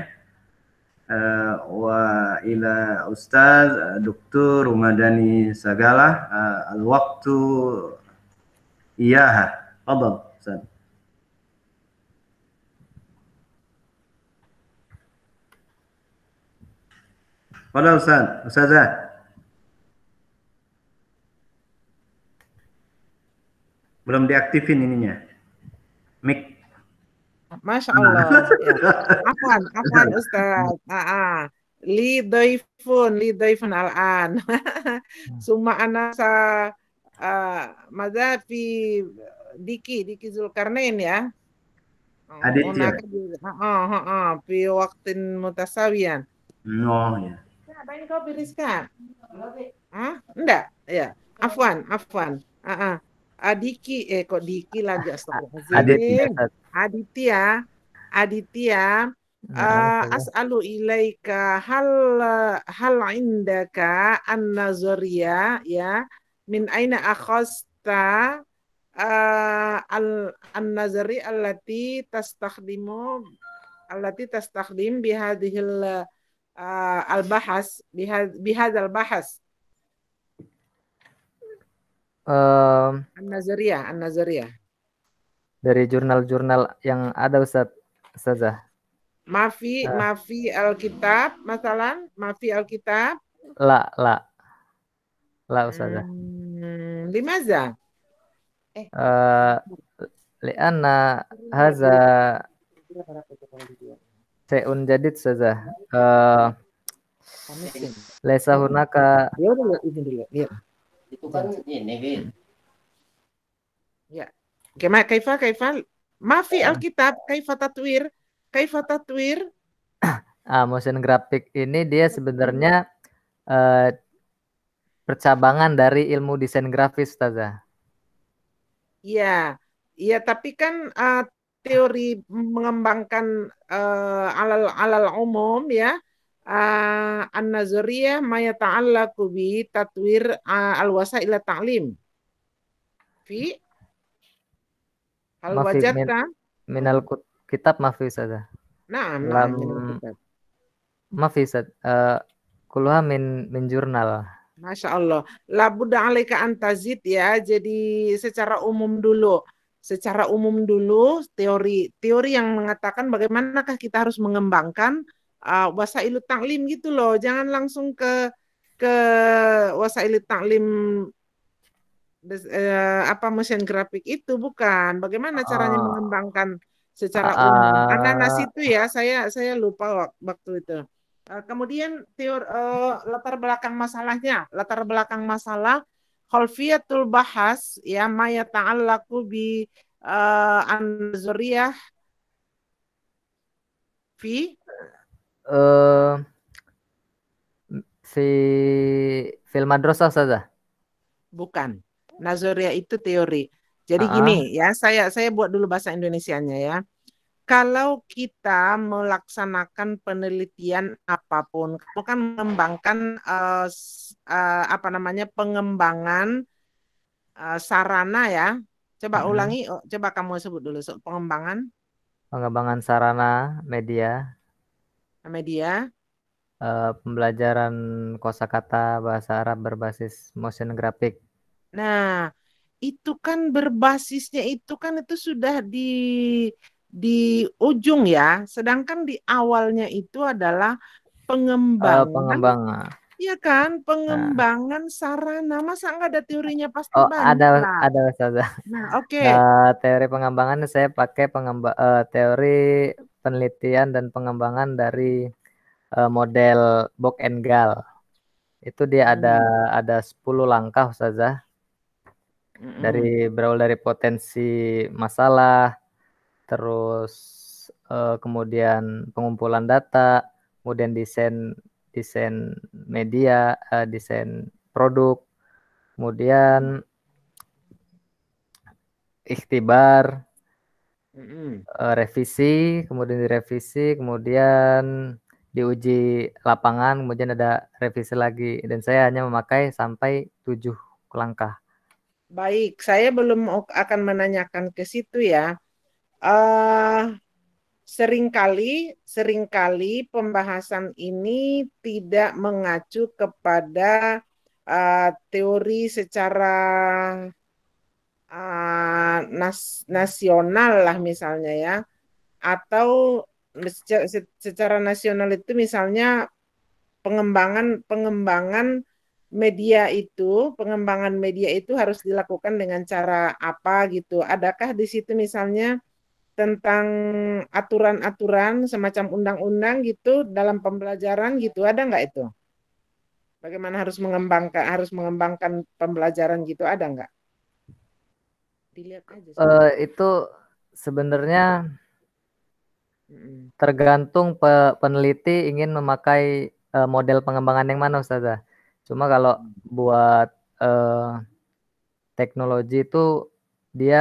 وإلى أستاذ دكتور مدني سجالة الوقت إياها. تفضل أستاذ. تفضل أستاذ. أستاذة. Belum diaktifin ininya. Mic. Masya Allah. Ya. Afwan, afwan Ustaz. Ah, ah. Li doifun, li doifun al-an. Summa anasa uh, madza fi Diki, Diki Zulkarnain ya. Aditya. Heeh, heeh, fi waqtin mutasawiyan. Oh ya. Apa ini kau Rizka? Hah? Enggak, ya. Afwan, afwan. Ah, ah. Adiki, eh kok Diki lagi astagfirullahaladzim. Aditya, Aditya, uh, as'alu ilaika hal hal indaka an-nazariya ya min aina akhasta uh, al an-nazari allati tastakhdimu allati tastakhdim bihadhil uh, al-bahas bihad bihadzal bahas. Um, An-Nazariyah, An-Nazariyah. Dari jurnal-jurnal yang ada Ustaz, Ustazah. Mafi, uh, Mafi Alkitab, masalan, Mafi Alkitab. La, la. La Ustazah. Hmm, limaza? Eh. Uh, li'anna haza se'un jadid Ustazah. Uh, Laisa hunaka. Ya udah lihat ini dulu, lihat. Itu kan ini, Bin. Ya. Gimana kaifa kaifa? Mafi Alkitab, kaifa tatwir? Kaifa tatwir? Ah, motion grafik ini dia sebenarnya uh, percabangan dari ilmu desain grafis, Ustazah. Iya. Iya, tapi kan uh, teori mengembangkan uh, alal alal umum ya. Uh, An-Nazariyah ma yata'allaqu bi tatwir uh, al-wasail ta'lim. Fi hal wajadta minal kut- kitab mafi Ustazah. Nah, nah, Lam minal kitab. mafi Ustaz. Eh, kulluha min min jurnal. Masya Allah. Labudda alaika antazid ya. Jadi secara umum dulu. Secara umum dulu teori teori yang mengatakan bagaimanakah kita harus mengembangkan uh, wasailut taklim gitu loh. Jangan langsung ke ke wasailut taklim des- eh, apa mesin grafik itu bukan. Bagaimana caranya Ah, mengembangkan secara umum? Ananas ah, itu ya saya saya lupa wak- waktu itu. Eh, kemudian teori eh, latar belakang masalahnya, latar belakang masalah khalfiyatul bahas ya ma yata'allaqu bi eh, an-nazariyah fi eh fi fil madrasah Ustazah. bukan. Nazariyah itu teori. Jadi Ah, gini ya, saya saya buat dulu bahasa Indonesianya ya. Kalau kita melaksanakan penelitian apapun, kamu kan mengembangkan eh, s- eh, apa namanya pengembangan eh, sarana ya. Coba mm-mm. ulangi, oh, coba kamu sebut dulu so, pengembangan Pengembangan sarana media, media. eh, pembelajaran kosakata bahasa Arab berbasis motion graphic. Nah, itu kan berbasisnya itu kan itu sudah di di ujung ya. Sedangkan di awalnya itu adalah Eh, pengembangan. pengembangan. Iya kan, Nah, pengembangan sarana. Masa nggak ada teorinya pasti oh ada banyak lah. ada Ustazah. Nah, oke. Eh, teori pengembangan saya pakai pengemba eh, teori penelitian dan pengembangan dari eh, model Bock and Gall. Itu dia ada Hmm, ada sepuluh langkah Ustazah. mm-mm, Dari berawal dari potensi masalah, terus eh, kemudian pengumpulan data, kemudian desain desain media, eh, desain produk, kemudian ikhtibar, mm-mm. eh, revisi, kemudian direvisi, kemudian diuji lapangan, kemudian ada revisi lagi. Dan saya hanya memakai sampai tujuh langkah. Baik, saya belum mau- akan menanyakan ke situ ya. eh seringkali, seringkali pembahasan ini tidak mengacu kepada eh, teori secara eh, nas- nasional lah misalnya ya, atau secara, secara nasional itu misalnya pengembangan pengembangan media itu, pengembangan media itu harus dilakukan dengan cara apa gitu. Adakah di situ misalnya tentang aturan-aturan semacam undang-undang gitu dalam pembelajaran gitu, ada nggak itu? Bagaimana harus mengembangkan harus mengembangkan pembelajaran gitu, ada nggak? Dilihat aja Eh, sebentar. itu sebenarnya Mm-mm. tergantung pe- peneliti ingin memakai eh, model pengembangan yang mana Ustazah. Cuma kalau buat eh, teknologi itu dia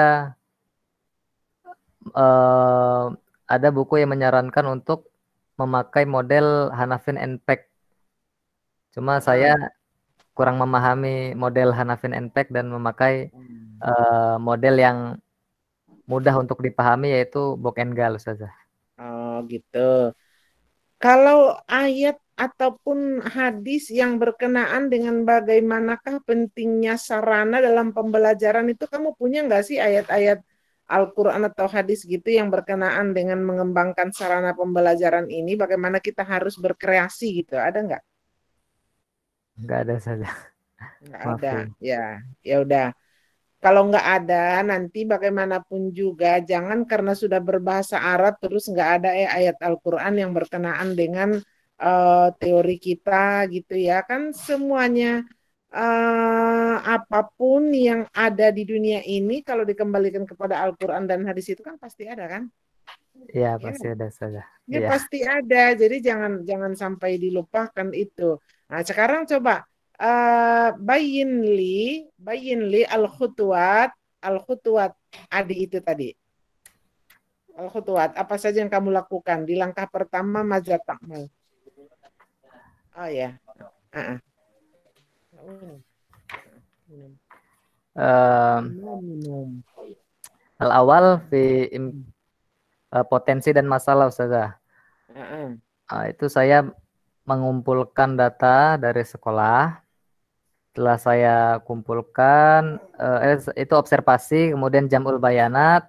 eh, ada buku yang menyarankan untuk memakai model Hanafin and Peck. Cuma saya Ah, kurang memahami model Hanafin and Peck dan memakai hmm. eh, model yang mudah untuk dipahami yaitu Bock and Gall Ustazah. Oh gitu. Kalau ayat ataupun hadis yang berkenaan dengan bagaimanakah pentingnya sarana dalam pembelajaran itu kamu punya nggak sih ayat-ayat Al-Quran atau hadis gitu yang berkenaan dengan mengembangkan sarana pembelajaran ini, bagaimana kita harus berkreasi gitu, ada nggak? Enggak ada saja. Nggak Maaf. ada, ya, ya udah. Kalau nggak ada, nanti bagaimanapun juga, jangan karena sudah berbahasa Arab, terus nggak ada eh, ayat Al-Quran yang berkenaan dengan eh, teori kita gitu ya. Kan semuanya, eh, apapun yang ada di dunia ini, kalau dikembalikan kepada Al-Quran dan hadis itu kan pasti ada kan? Iya, Ya, pasti ada saja. ya Iya. pasti ada. Jadi jangan jangan sampai dilupakan itu. Nah, sekarang coba eh bayin li, bayin li al khutuwat, al khutuwat adi itu tadi. Al khutuwat, apa saja yang kamu lakukan di langkah pertama mazat takmal. Oh ya. Ah, ah. Minum, minum, Eh, minum, minum. al-awal fi im- uh, potensi dan masalah Ustazah. Heeh. Uh, itu saya mengumpulkan data dari sekolah. Setelah saya kumpulkan, uh, itu observasi, kemudian jamul bayanat.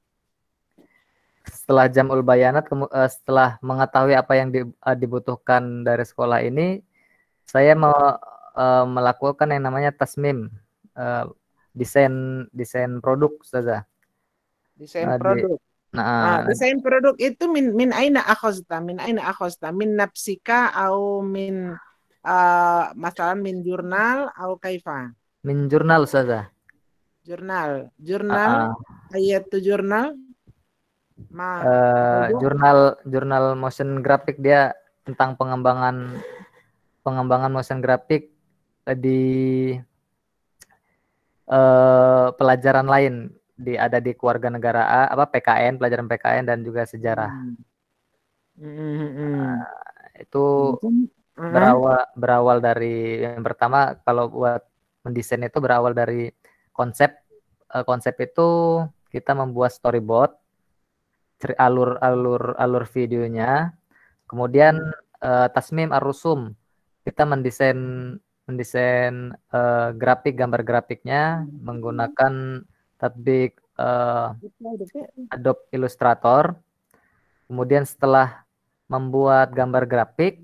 Setelah jamul bayanat, uh, setelah mengetahui apa yang di, uh, dibutuhkan dari sekolah ini, saya me, uh, melakukan yang namanya tasmim, uh, desain desain produk Ustazah. Desain Uh, produk. Di, nah, Nah, desain produk itu min min aina akhazta min aina akhazta min nafsika au min uh, masalah min jurnal au kaifa? Min jurnal Ustazah. Jurnal, jurnal, Uh, ayat tu jurnal, ma, uh, jurnal jurnal motion graphic, dia tentang pengembangan pengembangan motion graphic di uh, pelajaran lain, di ada di keluarga negara A, apa P K N, pelajaran P K N dan juga sejarah. Hmm. Hmm, hmm. Uh, itu Hmm. berawal berawal dari yang pertama, kalau buat mendesain itu berawal dari konsep. Uh, konsep itu kita membuat storyboard, alur alur alur videonya, kemudian uh, tasmim ar-rusum, kita mendesain mendesain uh, grafik, gambar grafiknya menggunakan tatbik uh, Adobe Illustrator. Kemudian setelah membuat gambar grafik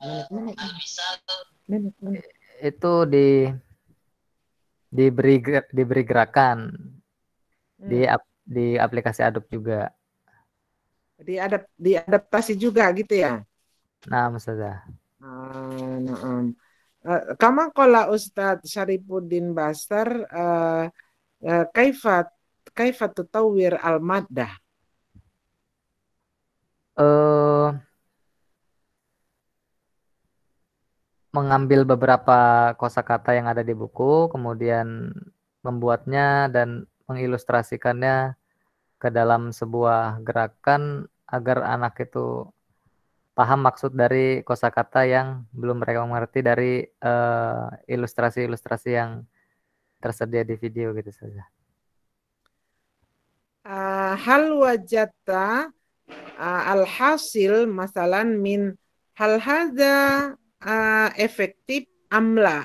itu di diberi diberi gerakan di di aplikasi Adobe juga. Diadap, diadaptasi juga gitu ya. Nah, Ustazah. Ah, nah, uh, kama qala Ustadz Syarifuddin Basar, uh, uh, kaifat kaifat tutawwir al-maddah. Uh, mengambil beberapa kosakata yang ada di buku, kemudian membuatnya dan mengilustrasikannya ke dalam sebuah gerakan agar anak itu paham maksud dari kosakata yang belum mereka mengerti dari uh, ilustrasi-ilustrasi yang tersedia di video gitu saja. Uh, hal wajata uh, alhasil masalan min hal hadza uh, efektif amla.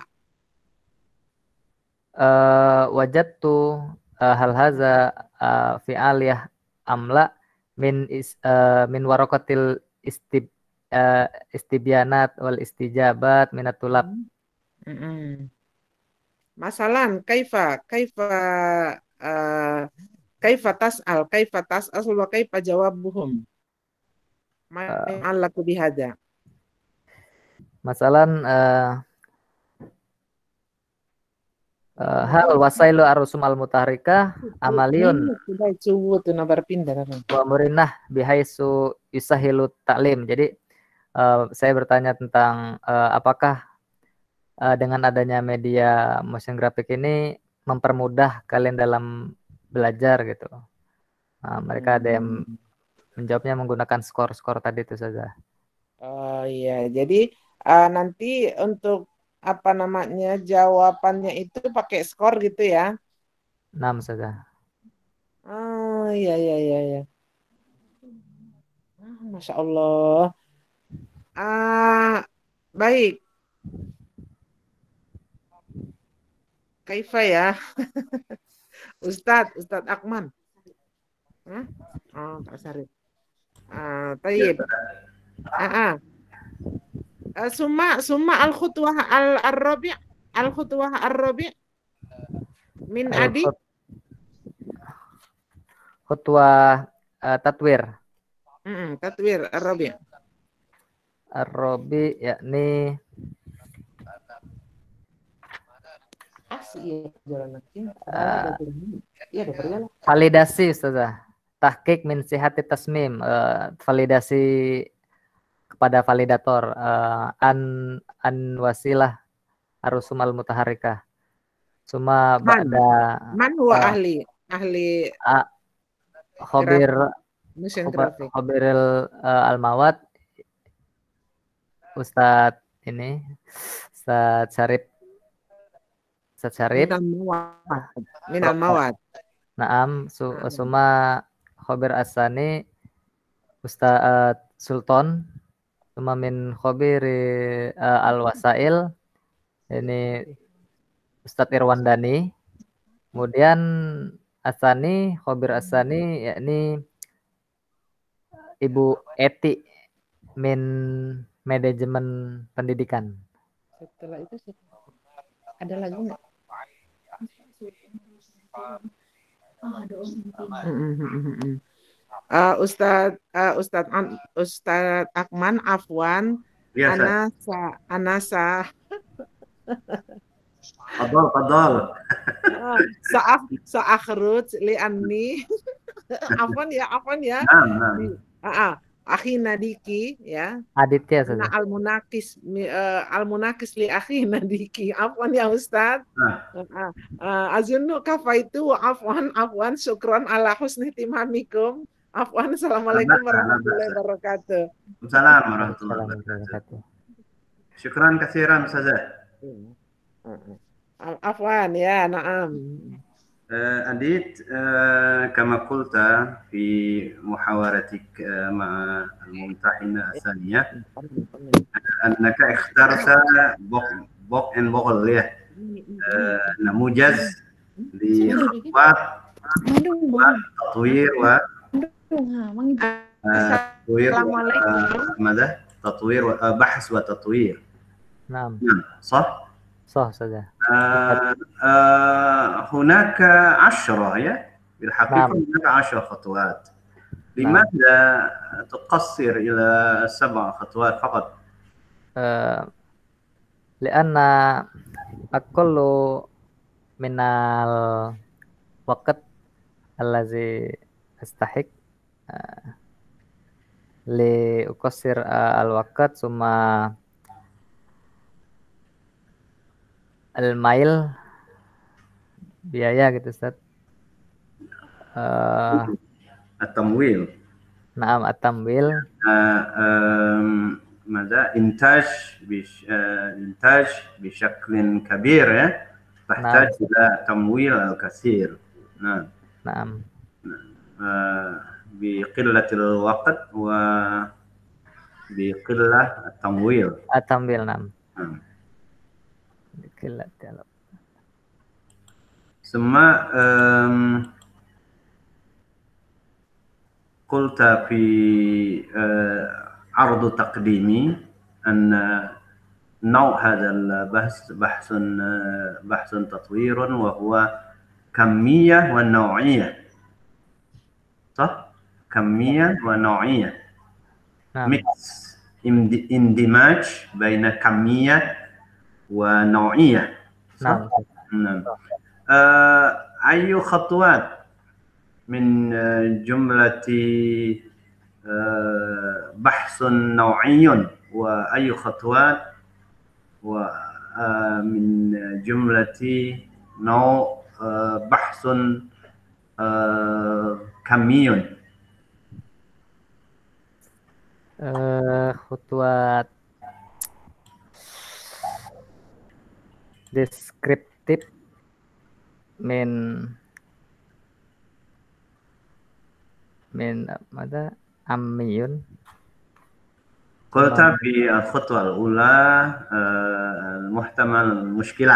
Uh, wajatu uh, hal hadza uh, fi aliyah amla min is, uh, min warokatil istib uh, istibyanat wal istijabat minat tulab. Mm-hmm. Masalan kaifa kaifa uh, kaifa tas'al kaifa tas'al wa kaifa jawabuhum. Ma'alaku bihadza. Masalan uh, uh, hal wasailu arusum al mutaharikah amaliyun wa murinah bihaisu yusahilu ta'lim. Jadi uh, saya bertanya tentang uh, apakah uh, dengan adanya media motion graphic ini mempermudah kalian dalam belajar gitu. Nah, mereka ada yang menjawabnya menggunakan skor-skor tadi itu saja. Oh iya, jadi uh, nanti untuk apa namanya jawabannya itu pakai skor gitu ya? Enam saja. Oh iya iya iya. iya. Masya Allah. Ah baik. Kaifa ya, Ustadz Ustadz Akman. Hah? Oh Pak Sarif. Ah, tayyib. Ah, ah. Summa summa al khutwah al ar-rabi' al khutwah ar-rabi' min adi khutwah uh, tatwir. Mm, tatwir ar-rabi'. Ar-rabi yakni uh, validasi Ustazah. Tahqiq min sihati tasmim, uh, validasi kepada validator, uh, an an wasilah arusum al mutaharikah. Suma ba'da man huwa uh, ahli ahli uh, khabir grafik khabiril uh, al-mawad Ustadz ini Ustadz Syarif Ustadz Syarif minal mawad. Naam su, suma khabir asani Ustadz Sultan, Suma min khobiri uh, al-wasail, ini Ustadz Irwandani. Kemudian Asani, khobir Asani, yakni Ibu Eti min manajemen pendidikan. Setelah itu ada lagi nggak? Uh, Ustadz uh, Ustadz An, Ustadz Akman Afwan, Ya, Anasa Anasa Fadal, fadal. Saaf Saakhrut li anni Afwan ya, Afwan ya. Nah, nah. Ah, ah. Akhina Diki ya. Aditya Nah, saja. al-munakis uh, al-munakis li akhina Diki. Afwan ya Ustadz. Nah. Uh, uh, azunnu kafaitu afwan afwan syukron ala husni timamikum. Afwan, assalamualaikum warahmatullahi wabarakatuh. Assalamualaikum warahmatullahi wabarakatuh. Syukran katsiran Ustazah. Afwan ya, na'am. أديت كما قلت في محاورتك مع الممتحنة الثانية أنك اخترت بوك إن بوغل نموذج لخطوات تطوير و تطوير ماذا؟ تطوير بحث وتطوير. نعم. صح؟ صح saja. آه آه هناك عشرة يا بالحقيقة. نعم. هناك عشر خطوات. لماذا نعم. تقصر إلى سبع خطوات فقط؟ آه لأن أقل من الوقت الذي أستحق آه لأقصر آه الوقت ثم al-mail biaya gitu Ustaz. Uh, At-tamwil. Naam at-tamwil. ماذا إنتاج بش إنتاج بشكل كبير تحتاج إلى تمويل الكثير. نعم. نعم. بقلة الوقت وبقلة التمويل. التمويل نعم. نعم. قلة الوقت. ثم قلت في عرض تقديمي أن نوع هذا البحث بحث بحث تطوير وهو كمية ونوعية. صح؟ كمية ونوعية. نعم. ميكس اندماج بين كمية ونوعية. نعم. نعم. أي خطوات من جملة بحث نوعي وأي خطوات ومن جملة نوع بحث كمي؟ خطوات deskriptif min min ماذا عمي. قلت في الخطوة الأولى المحتمل المشكلة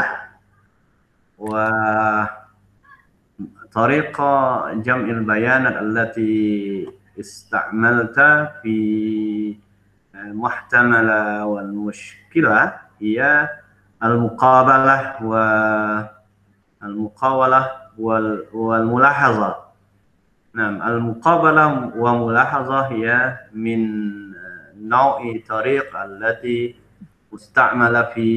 وطريقة جمع البيانات التي استعملت في المحتمل والمشكلة هي المقابلة والمقاولة والملاحظة. نعم. المقابلة وملاحظة هي من نوع طريق التي مستعملة في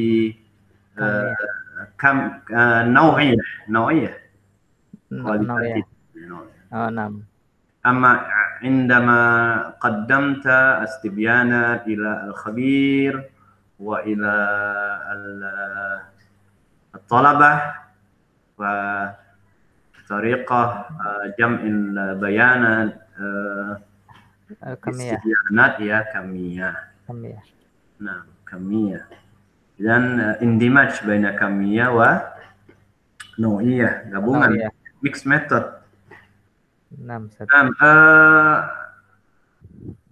كم نوعية نوعية نوعية. آه نعم. أما عندما قدمت استبيانات إلى الخبير وإلى الطلبة وطريقة جمع البيانات استبيانات هي كمية. كمية. نعم كمية. إذن اندماج بين كمية ونوعية gabungan mixed method. نعم. نعم.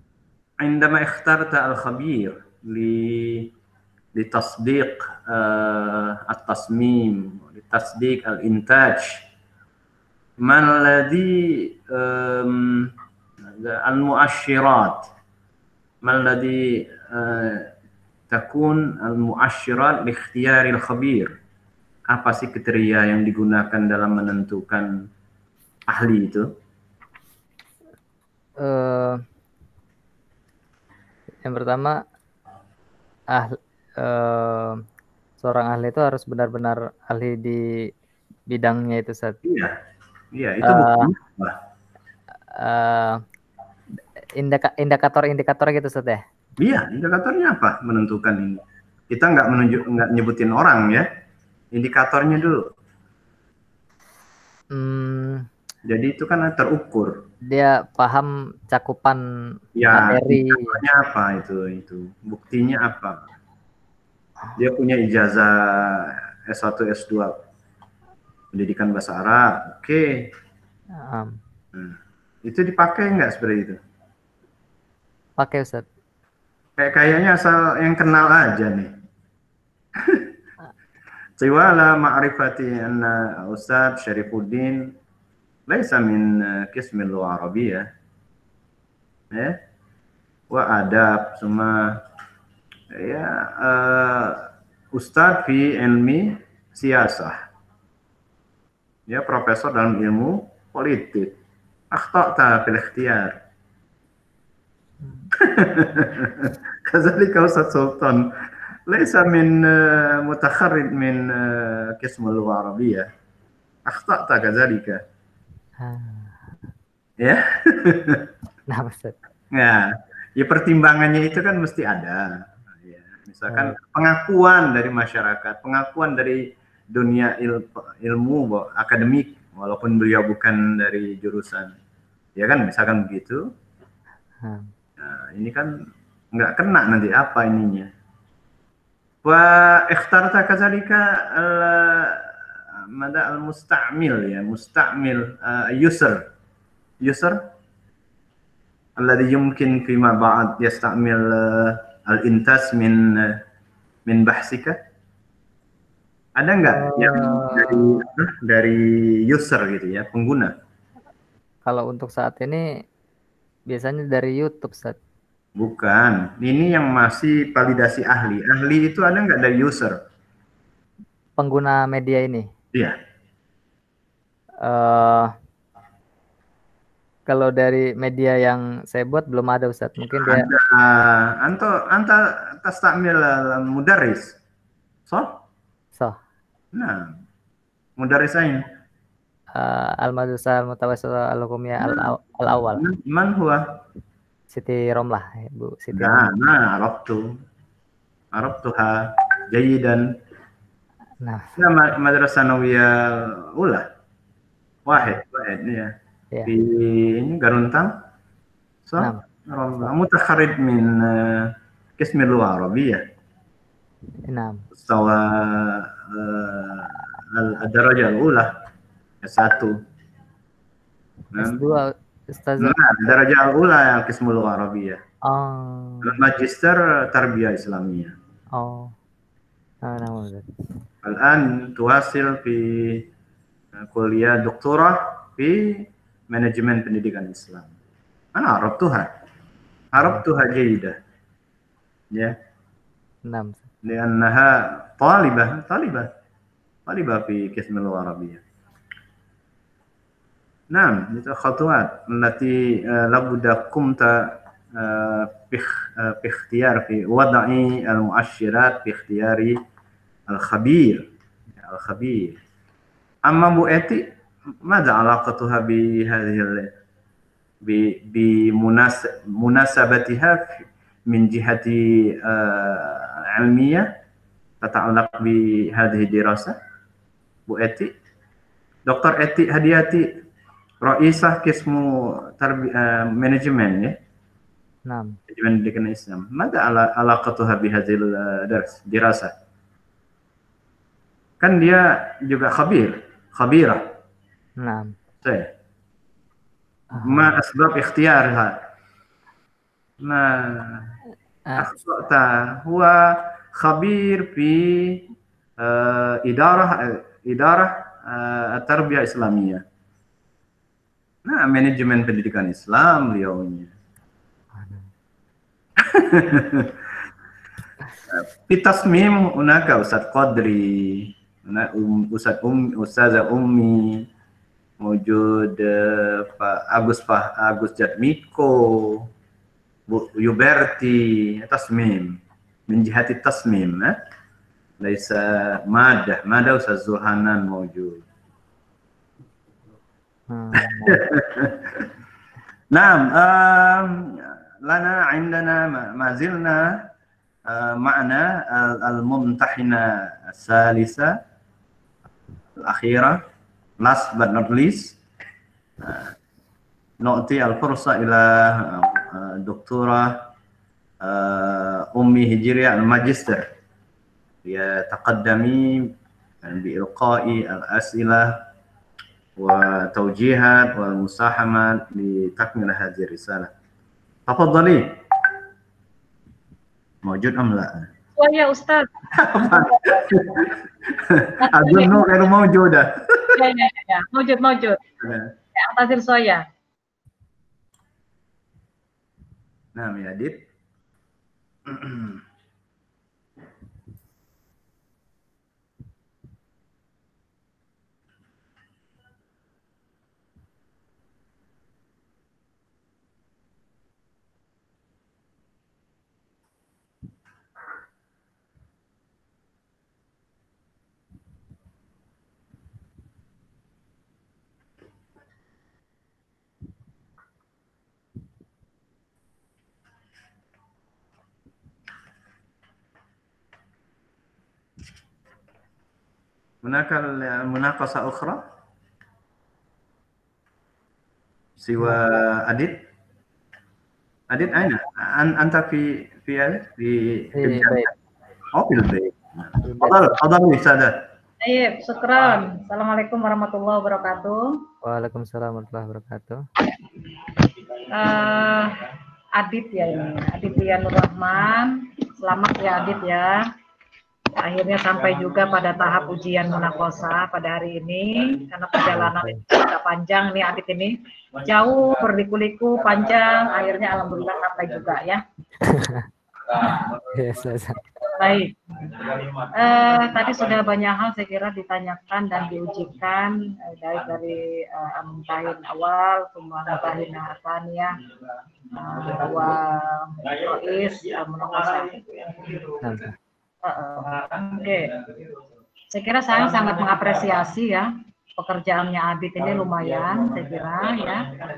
عندما اخترت الخبير ل- لتصديق آه، التصميم لتصديق الإنتاج ما الذي آم، المؤشرات ما الذي آه، تكون المؤشرات لاختيار الخبير? Apa sih kriteria yang digunakan dalam menentukan ahli itu? Eh, yang pertama, ahli, eh, seorang ahli itu harus benar-benar ahli di bidangnya itu, Ustaz. Iya, iya itu Eh, buktinya apa? eh, indika- indikator-indikator gitu, Ustaz ya. Iya, indikatornya apa menentukan ini? Kita nggak menunjuk, nggak nyebutin orang ya, indikatornya dulu. Hmm, Jadi itu kan terukur. dia paham cakupan Ya, materi. indikatornya apa itu? Itu buktinya apa? Dia punya ijazah S satu, S dua, pendidikan bahasa Arab. Oke, Um, Nah, itu dipakai nggak seperti itu? pakai, Ustaz. Kayak kayaknya asal yang kenal aja nih. Tiwala ma'rifati anna Ustaz Syarifuddin laisa min qism al-lugha arabiyah. Ya. Wa adab semua ya uh, Ustaz fi ilmi siyasah. Ya, profesor dalam ilmu politik. Akhta'ta fil ikhtiyar. كذلك أستاذ سلطان ليس من متخرج من قسم اللغة العربية أخطأت كذلك ya. Nah, Ustaz. Nah, ya pertimbangannya itu kan mesti ada ya, misalkan pengakuan dari masyarakat, pengakuan dari dunia il, ilmu akademik walaupun beliau bukan dari jurusan ya kan, misalkan begitu. Nah, ini kan nggak kena nanti apa ininya. Wa ikhtarta kadzalika mada al-musta'mil ya, musta'mil uh, user user alladhi yumkin fima ba'd yasta'mil uh, al-intas min uh, min bahsika. Ada nggak uh, yang dari uh, dari user gitu ya, pengguna? Kalau untuk saat ini biasanya dari YouTube, Ustaz. Bukan, ini yang masih validasi ahli. Ahli itu ada nggak dari user? Pengguna media ini? Iya. Uh, kalau dari media yang saya buat belum ada, Ustaz. Mungkin dia. Ada. Anto, anta tastamil mudaris. So? So. Nah, mudarisain. Uh, Al-Madrasah Al-Mutawassithah Al-Hukumiyah Al-Awwal. Man huwa? Siti Romlah, Bu Siti. Nah, nah, arabtu. Arabtuha jayidan. Nah, nah madrasah Nawiyah Ula. Wahid, wahid ya. Ya. Di ini Garuntang. So, nah. mutakharrid min uh, qism al-lugha al-arabiyyah. Naam. Mustawa uh, al-darajah al-ula. S satu. S dua Ustaz. Nah, darajah al-ula yang qism al-lugha al-arabiyyah. Oh. Magister tarbiyah Islamiyah. Oh. Nah, nah, Al-an tuwasil fi kuliah doktorah fi manajemen pendidikan Islam. Ana arabtuha. Arabtuha jayidah. Ya. Naam. Liannaha talibah, talibah. Talibah fi qism al-lugha al-arabiyyah. Naam, itu khutuwat allati labudda qumta bi ikhtiyar fi wad'i al-mu'asyirat fi ikhtiyari al-khabir. Al-khabir. Amma Bu Eti, ماذا علاقتها بهذه بمناسبتها من جهة علمية تتعلق بهذه الدراسة؟ Bu Eti, Doktor Eti Hadiati, Raisah Qismu Tarbiyyah Manajemen ya. Naam. Manajemen Pendidikan Islam. ماذا علاقتها بهذه الدراسة? Kan dia juga khabir, khabirah. Naam. Saya. Ma asbab ikhtiyarha. Nah, Ah, akhta huwa khabir fi eh, idarah eh, idarah eh, tarbiyah Islamiyah. Nah, manajemen pendidikan Islam beliaunya. Fi tasmim hunaka Ustaz Qadri, huna- um, Ustaz Um, Ustazah Ummi, موجود eh, Pak Agus Pak Agus Jatmiko, Bu Yuberti, tasmim من جهة التصميم eh? ليس مادة مادة أستاذ زوهانان موجود. hmm, نعم آم، لنا عندنا ما- ما زلنا آه، معنا ال- الممتحنة الثالثة الأخيرة last but not least آه، نعطي الفرصة إلى آه، دكتورة آه، أمي هجرية الماجستير يتقدمي بإلقاء الأسئلة وتوجيهات والمساهمة لتكمل هذه الرسالة. تفضلي. موجود أم لا؟ شوية أستاذ. أظن غير موجودة. Ya, ya, ya. Maujud, maujud. Ya, Tazir Soya. نعم يا ديت. هناك المناقصة أخرى سوى أديت. أديت أين؟ أن- أنت في في في في في الجامعة؟ البيت. أو في البيت. في البيت. تفضل تفضل سادة. Baik, syukran. Assalamualaikum warahmatullahi wabarakatuh. Waalaikumsalam warahmatullahi wabarakatuh. Eh, Adit ya ini, Aditya Nur Rahman. Selamat ya Adit ya. Akhirnya sampai juga pada tahap ujian munakosa pada hari ini karena perjalanan itu agak panjang nih Adit ini, jauh berliku-liku panjang, akhirnya alhamdulillah sampai juga ya. Yes, yes. Baik, eh, tadi sudah banyak hal saya kira ditanyakan dan diujikan eh, dari dari eh, Al-Mumtahin awal, Al-Mumtahin Hasaniyah, eh, wa Rois, Al-Munakosa. Nah, Uh, Oke, okay. Saya kira saya sangat mengapresiasi ya pekerjaannya Adit ini lumayan, saya kira ya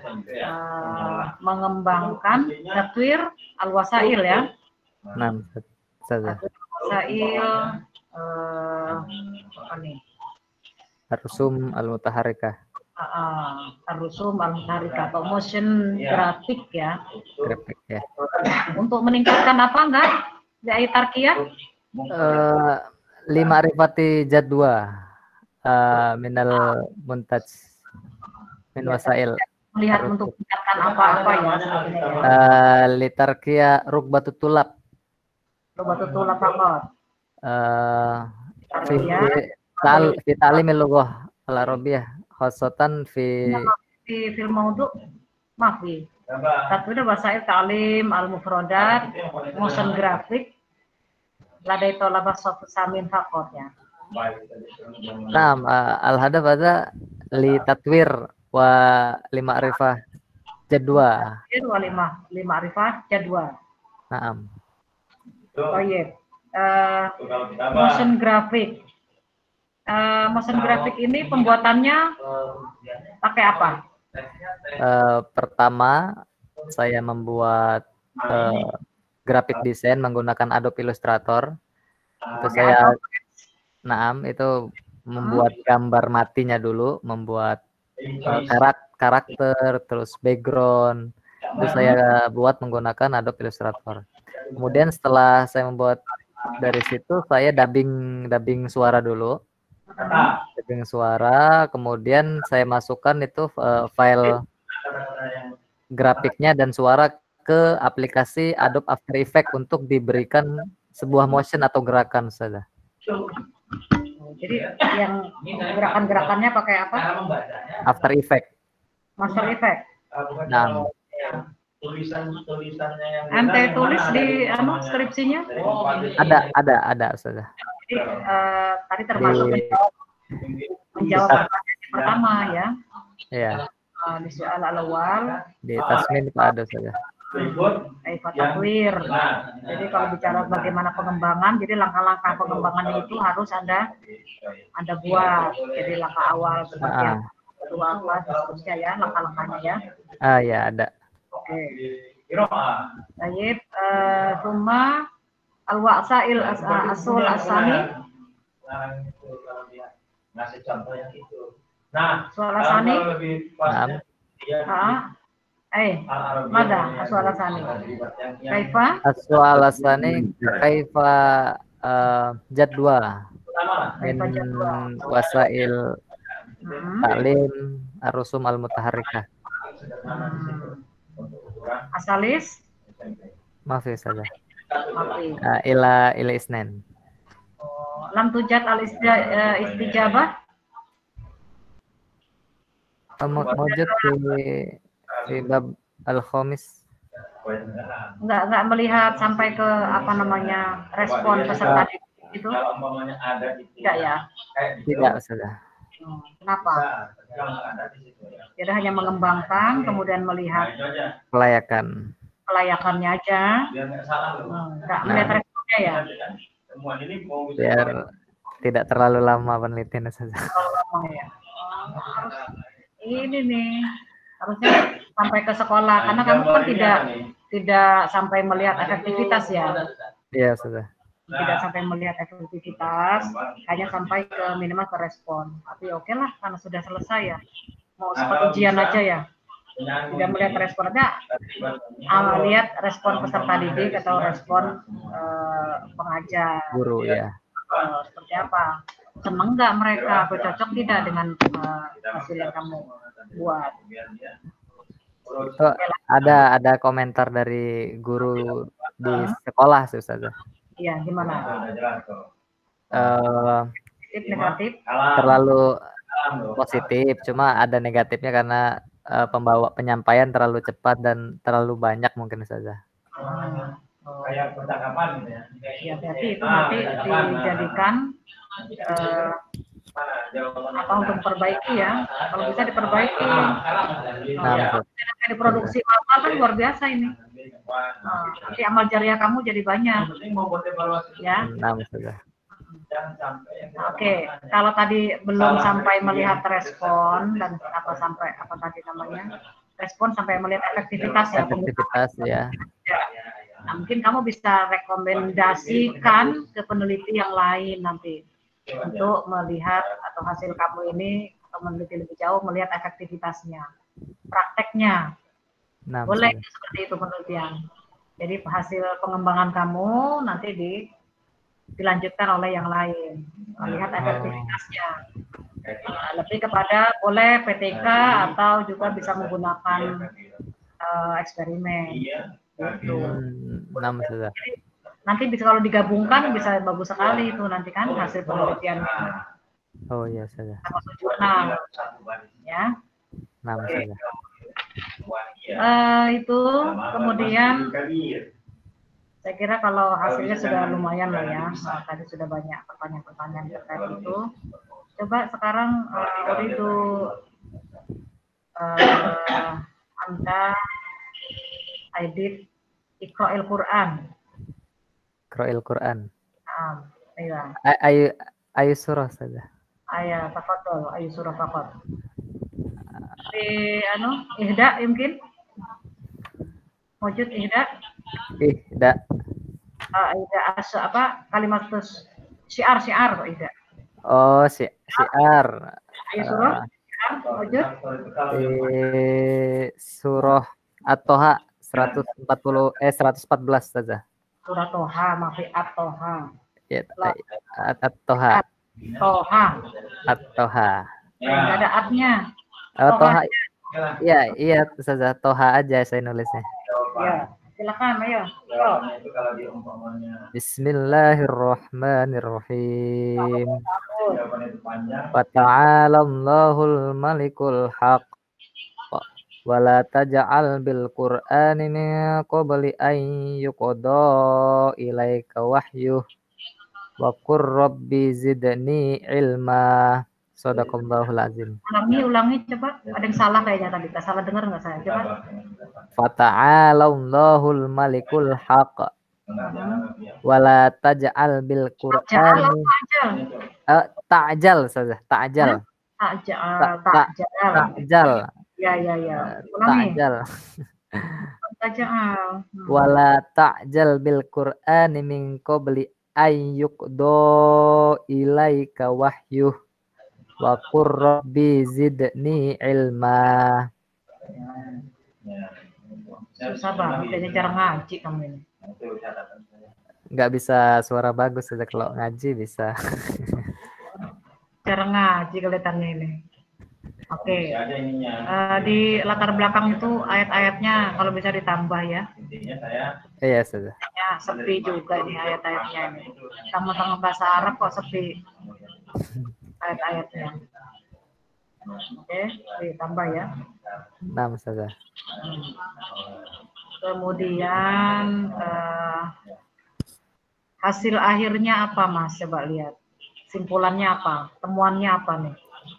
uh, mengembangkan Tatwir Al-Wasail ya. nah, saja. Wasail uh, apa nih? Ar-Rusum Al-Mutaharikah. Uh, Ar-Rusum Al-Mutaharikah atau motion grafik ya. Grafik ya. Untuk meningkatkan apa enggak? Dari Tarkiyah? Uh, lima rifati jadwa uh, minal muntaj min wasail. Melihat untuk meningkatkan apa-apa ya sebetulnya ya. Uh, litarkia rukbatut tulab. Rukbatut tulab apa? Uh, fi Tarkiyah. tal fi ta'limil lughah al-arabiyyah khassatan fi Di film maudhu maaf wi. Tatwir wasail ta'lim al-mufradat, motion graphic, ladai tolabah soft samin fakot ya. Nah, uh, al-hadaf ada li tatwir wa lima arifah jadwa. Wa lima lima arifah jadwa. Naam. Oh iya. Uh, motion graphic. Uh, motion graphic ini pembuatannya pakai apa? Uh, pertama saya membuat uh, grafik desain menggunakan Adobe Illustrator. Itu saya, naam, itu membuat gambar matinya dulu, membuat uh, karak karakter, terus background. Itu saya buat menggunakan Adobe Illustrator. Kemudian setelah saya membuat dari situ, saya dubbing dubbing suara dulu. Dubbing suara, kemudian saya masukkan itu uh, file grafiknya dan suara ke ke aplikasi Adobe After Effects untuk diberikan sebuah motion atau gerakan saja. Jadi yang gerakan-gerakannya pakai apa? After Effects. Master Effect. Nah, tulisan-tulisannya yang ente tulis di anu skripsinya? ada ada ada saja. Jadi uh, tadi termasuk Di, menjawab, menjawab pertanyaan pertama ya. Ya. Uh, di soal al-awal. Di tasmin Pak ada saja. Kaifa takwir. Jadi kalau bicara bagaimana pengembangan, jadi langkah-langkah pengembangan itu harus ada ada buat. Jadi langkah awal seperti Ah. apa, kedua apa, dan seterusnya ya, langkah-langkahnya ya. Ah ya ada. Oke. Baik, eh rumah al-wa'sail as-asul asani. Ngasih contoh yang itu. Nah, soal asani. Nah. Ah. Eh, mana asul asani? Kaifa? Aswal asani kaifa uh, jadwa min wasail Hmm. taklim ar-rusum al-mutaharrikah. Hmm. Asalis? Maaf ya saja. Mafi. Uh, ila ila isnen. Oh, lam tujat al istijabah? Mawjud di di bab al-khamis. Enggak enggak melihat sampai ke apa namanya respon peserta didik itu? Tidak ya? Tidak saja. Hmm, kenapa? Jadi hanya mengembangkan, kemudian melihat Kelayakan. kelayakannya aja. Hmm, enggak melihat responnya ya? Biar tidak terlalu lama penelitian saja. Terlalu lama ya. Oh, harus ini nih harusnya sampai ke sekolah karena kamu kan tidak tidak sampai melihat efektivitas ya. Iya sudah. Tidak sampai melihat efektivitas, hanya sampai ke minimal ke respon. Tapi oke lah karena sudah selesai ya. Mau seperti ujian aja ya. Tidak melihat responnya, ah, lihat respon peserta didik atau respon uh, pengajar. Guru ya. Uh, seperti apa? Seneng nggak mereka? Atau cocok tidak dengan uh, hasil yang kamu buat? Itu ada ada komentar dari guru di sekolah sih Ustaz. Iya, gimana? Uh, Positif, negatif? Terlalu positif, cuma ada negatifnya karena uh, pembawa penyampaian terlalu cepat dan terlalu banyak mungkin saja. Hmm. Oh. Kayak percakapan gitu ya. Ya, berarti itu nanti dijadikan uh, apa untuk memperbaiki ya, kalau bisa diperbaiki. Nah, ya. Diproduksi amal kan luar biasa ini. Nah, nanti amal jariah kamu jadi banyak. Ya. Nah, sudah. Oke, kalau tadi belum sampai melihat respon dan apa sampai apa tadi namanya respon sampai melihat efektivitas ya. Efektivitas ya. Nah, mungkin kamu bisa rekomendasikan ke peneliti yang lain nanti untuk melihat atau hasil kamu ini atau meneliti lebih jauh melihat efektivitasnya, prakteknya. Nah, boleh misalnya. Seperti itu penelitian. Jadi hasil pengembangan kamu nanti di, dilanjutkan oleh yang lain, melihat efektivitasnya. Nah, lebih kepada boleh P T K atau juga bisa menggunakan uh, eksperimen. Gitu. Hmm, nah, sudah. Nanti bisa kalau digabungkan bisa bagus sekali itu nanti kan hasil penelitiannya. Oh iya saja. Termasuk jurnal, ya. Nah, saja. Uh, itu kemudian saya kira kalau hasilnya sudah lumayan lah ya. Nah, tadi sudah banyak pertanyaan-pertanyaan terkait itu. Coba sekarang uh, itu uh, Anda edit Iqra'il Quran. Iqra'il Quran. Ah, iya. Ayu ayu surah saja. Ayah, tafadhol, ayu surah faqat. Di anu, ihda mungkin? Wujud ihda? Ihda. Ah, ihda as apa? Kalimat terus syiar syiar kok ihda. Oh, si syiar. Ayu surah, syiar, wujud? Di surah At-Toha seratus empat puluh eh seratus empat belas saja. Surah Toha, mafi At-Toha. Ya, At-Toha. Toha. At-Toha. Enggak ada at-nya. Oh, Toha. Iya, iya saja Toha aja saya nulisnya. Ya. Silakan, ayo. Ya, itu kalau di umpamanya Bismillahirrahmanirrahim. jawaban itu panjang. Wa ta'alallahul malikul haq. Wa la taj'al bil Qur'ani min qabli an yuqda ilaika wahyuh. Wa qur rabbi zidni ilma. Shadaqallahul azim. Ulangi, ulangi coba. Ada yang salah kayaknya tadi. Tak salah dengar nggak saya? Coba. Fa ta'alallahul malikul haq. Wala taj'al bil Ta'jal, Qur'ani ta'jal. eh, ta'jal saja, ta'jal. Ta'jal, Ta- ta'jal. Ta'jal. Ya, ya, ya. Ulangi. Ta'jal. Ta'jal. Hmm. Wala ta'jal bil Qur'ani min qabli ay yuqdo ilaika wahyuh. Wa qur rabbi zidni ilma. Susah banget, kayaknya jarang ngaji kamu ini. Nggak bisa suara bagus saja, kalau ngaji bisa. Jarang ngaji kelihatannya ini. Oke. Eh, di latar belakang itu ayat-ayatnya kalau bisa ditambah ya. Iya saja. Ya, sepi juga nih ayat-ayatnya ini. Sama-sama bahasa Arab kok sepi ayat-ayatnya. Oke, ditambah ya. Enam saja. Hmm. Kemudian eh, hasil akhirnya apa, Mas? Coba lihat. Simpulannya apa? Temuannya apa nih?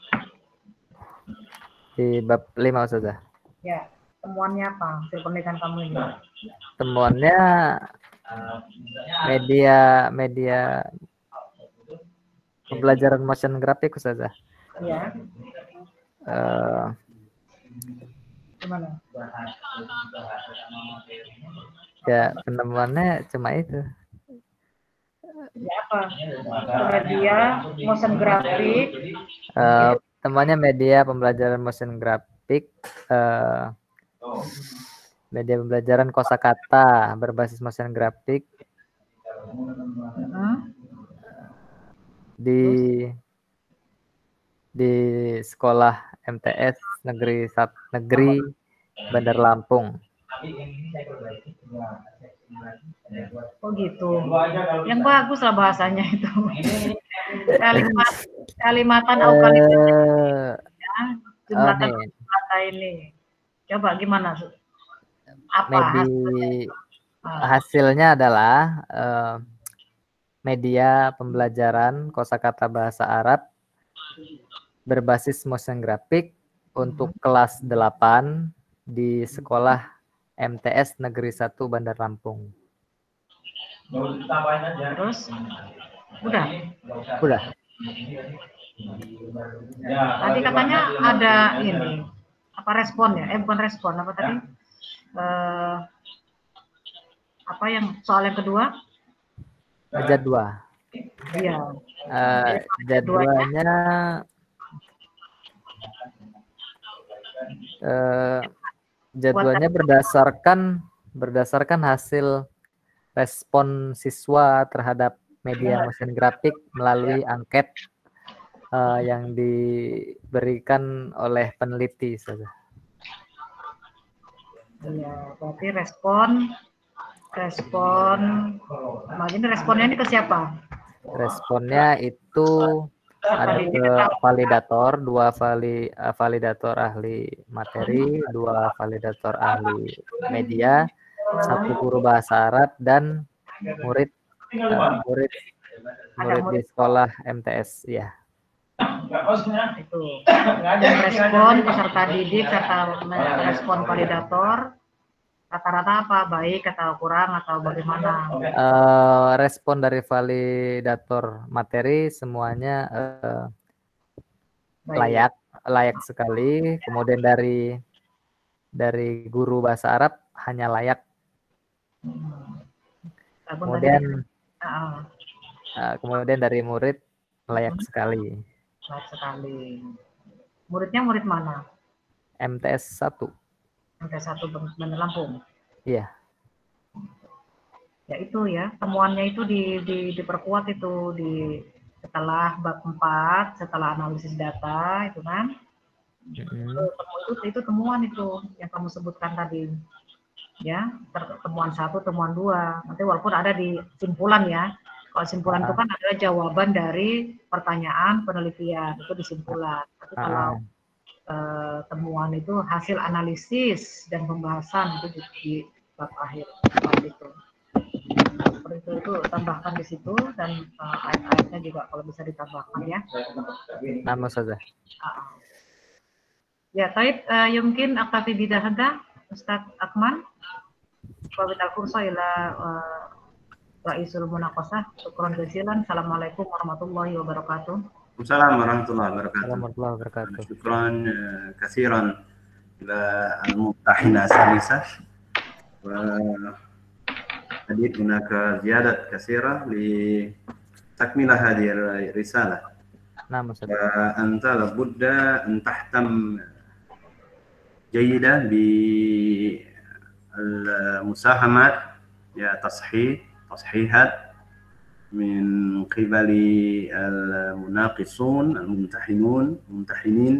Di bab lima saja. Ya, temuannya apa? Hasil penelitian kamu ini. Temuannya media media pembelajaran motion graphic saja. Ya. Eh, Gimana? ya penemuannya cuma itu. Ya apa? Media motion graphic. Eh, temuannya media pembelajaran motion graphic, eh, media pembelajaran kosakata berbasis motion graphic Hmm? di di sekolah M T S negeri Sat- negeri Bandar Lampung. Oh gitu. Yang bagus lah bahasanya itu. Kalimat kalimatan atau kalimat Eh, ya, jumlatan oh, nih. kata ini. Coba gimana? Apa Medi- hasilnya? hasilnya adalah eh, media pembelajaran kosakata bahasa Arab berbasis motion graphic untuk kelas delapan di sekolah M T S Negeri satu Bandar Lampung. Terus udah. Udah. Tadi katanya ada ini apa responnya? Eh bukan respon apa tadi? Eh, apa yang soal yang kedua? Jadwal. Iya. Eh, jadwalnya eh, jadwalnya berdasarkan berdasarkan hasil respon siswa terhadap media motion graphic melalui angket eh, yang diberikan oleh peneliti saja. Iya, berarti respon respon nah, ini responnya ini ke siapa? Responnya itu ada ke validator, dua vali, uh, validator ahli materi, dua validator ahli media, satu guru bahasa Arab, dan murid uh, murid murid di sekolah M T S ya. Itu dan respon peserta didik serta respon validator rata-rata apa, baik atau kurang atau bagaimana? Uh, respon dari validator materi semuanya uh, layak layak sekali. Kemudian dari dari guru bahasa Arab hanya layak. Kemudian uh, kemudian dari murid layak sekali. Layak sekali. Muridnya murid mana? M T S satu. M T S satu Bandar Lampung. Iya. Ya itu ya, temuannya itu di, di diperkuat itu di setelah bab empat, setelah analisis data itu kan. Mm-hmm. itu, itu itu temuan itu yang kamu sebutkan tadi. ya, temuan satu, temuan dua. Nanti walaupun ada di simpulan ya. Kalau simpulan itu kan adalah jawaban dari pertanyaan penelitian, itu di simpulan. Tapi kalau eh, temuan itu hasil analisis dan pembahasan itu di bab akhir itu. Seperti itu, itu tambahkan di situ dan uh, ayat-ayatnya juga kalau bisa ditambahkan ya. Nama saja. Uh, ya, taib uh, yumkin aktafi bidahada Ustaz Akmal. Wa bital fursa ila uh, Ra'isul Munaqasah. Syukran jazilan. Assalamualaikum warahmatullahi wabarakatuh. Assalamualaikum warahmatullahi wabarakatuh. Warahmatullahi wabarakatuh. Syukran kasiran ila al-muqtahina salisa. حديث هناك زيادة كثيرة لتكمل هذه الرسالة. نعم أستاذ. فأنت لابد أن تهتم جيدا بالمساهمات يا تصحيح تصحيحات من قبل المناقصون الممتحنون الممتحنين.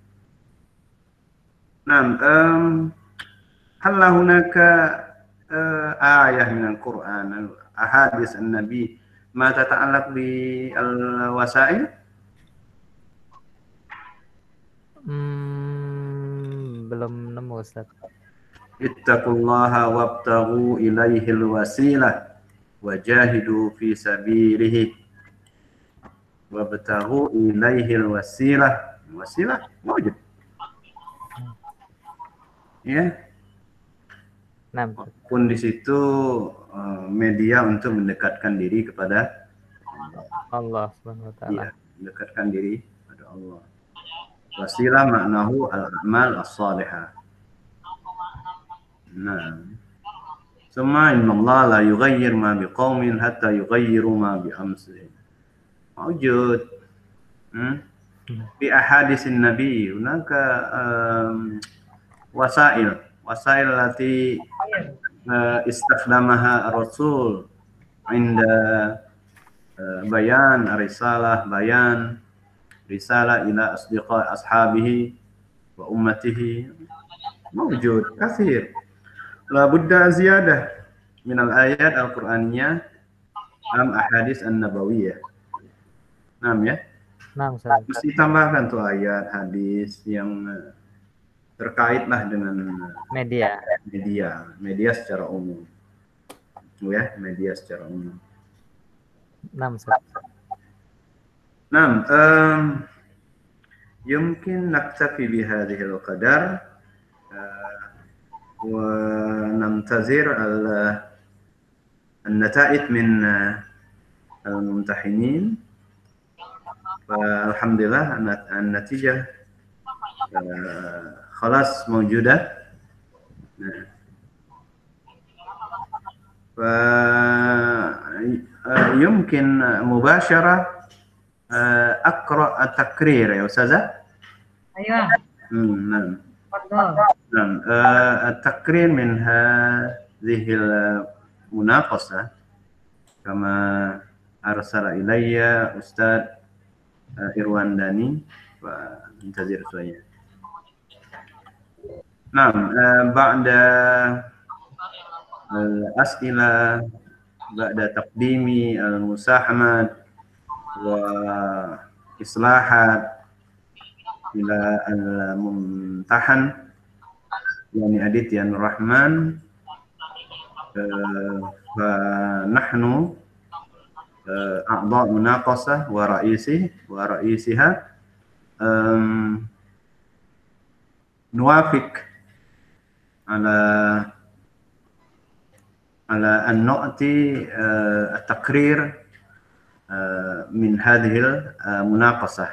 نعم. هل هناك آية من القرآن أحاديث النبي ما تتعلق بالوسائل؟ Hmm, belum nemu Ustaz. Ittaqullaha wabtaghu ilaihil wasilah wajahidu fi sabilihi wabtaghu ilaihil wasilah. Wasilah wujud. Ya. Nah, pun di situ media untuk mendekatkan diri kepada Allah Subhanahu wa taala. Ya, mendekatkan diri kepada Allah. Wasilah maknahu al-a'mal as-salihah. Nah. Summa inna Allah la yughayyir ma biqaumin hatta yughayyiru ma bi amsihim. Wujud. Hmm? Fi ahadisin Nabi hunaka um, wasail wasail lati uh, istakhdamaha Rasul inda uh, bayan risalah bayan risalah ila asdiqa ashabihi wa ummatihi mawjud kathir. La budda ziyadah min al-ayat al-Qur'aniyah am ahadis an-nabawiyah. Naam ya? Naam, Ustaz. Mesti tambahkan tuh ayat hadis yang uh, terkaitlah dengan media media media secara umum ya media secara umum. Naam Ustaz. Naam, um, يمكن نكتفي بهذه القدر uh, وننتظر النتائج من الممتحنين. فالحمد لله النتيجة uh, خلاص موجودة. فيمكن مباشرة أقرأ التقرير يا أستاذة. أيوة. نعم. تفضل. نعم. التقرير من هذه المناقصة كما أرسل إلي أستاذ إروان داني فانتظر شوية. نعم. بعد الأسئلة بعد تقديم المساهمات وإصلاحات إلى الممتحن يعني أديتيا نور الرحمن فنحن أعضاء مناقصة ورئيسه ورئيسها نوافق على على أن نعطي التقرير من هذه المناقصة.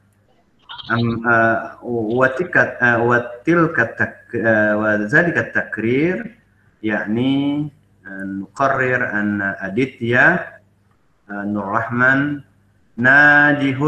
وتلك وتلك وذلك التقرير يعني نقرر أن أديتيا نور الرحمن ناجح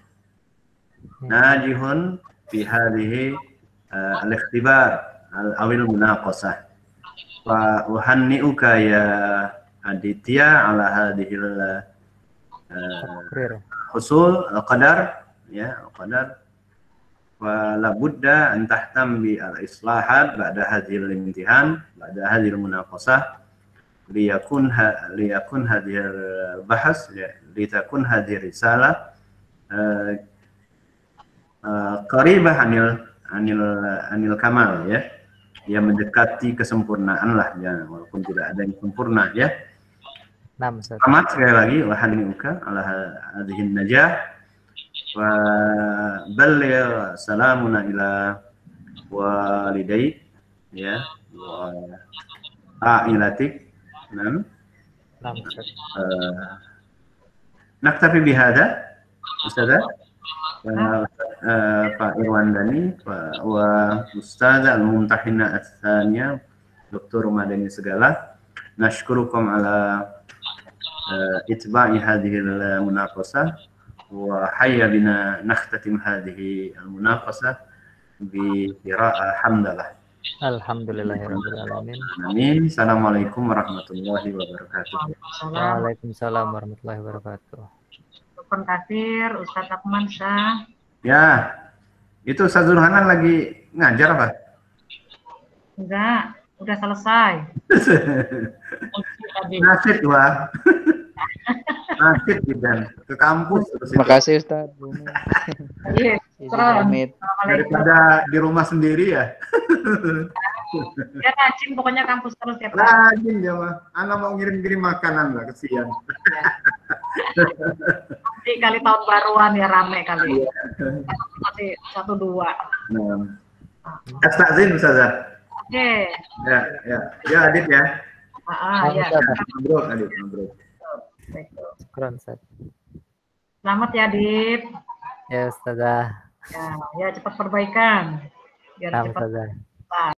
ناجح في هذه الاختبار أو المناقصة. وأهنئك يا أديتيا على هذه الحصول القدر يا القدر. فلا بد أن تهتم بالإصلاحات بعد هذه الامتحان بعد هذه المناقصة ليكون ليكون هذه البحث لتكون هذه الرسالة قريبة عن عن عن الكمال ya, ya mendekati kesempurnaan lah ya, walaupun tidak ada yang sempurna ya. Selamat sekali lagi wahaniuka ala hadhihi najah wa balligh salamuna ila walidayk ya wa ailatik. Nam. Naktafi bihada Ustazah Pak Irwandani wa Ustazah al-Mumtahina ats-tsaniyah Doktor Madani Segala. Nashkurukum ala itba'i hadhihi al-munaqasah wa hayya bina nakhtatim hadhihi al-munaqasah bi qira'ah hamdalah. Alhamdulillahirabbil alamin. Amin. Assalamualaikum warahmatullahi wabarakatuh. Waalaikumsalam warahmatullahi wabarakatuh. Dukun kafir, Ustadz Akman Syah. Ya, itu Ustadz Zurhanan lagi ngajar apa? Enggak, udah selesai. Nasib wah. Nasib dan ke kampus. Terima kasih Ustadz. Iya, daripada di rumah sendiri ya. Ya rajin pokoknya kampus terus ya Pak. Rajin ya mah. Anak mau ngirim-ngirim makanan lah, kesian. Nanti kali tahun baruan ya rame kali. Masih satu dua. Nah. Astagfirullah Ustazah. Oke. Ya, ya. Ya Adit ya. Ah, ya. Mabruk Adit, mabruk. Keren, Ustaz. Selamat ya Adit. Ya Ustazah. Ya, ya cepat perbaikan. Biar Selamat cepat. Ustazah.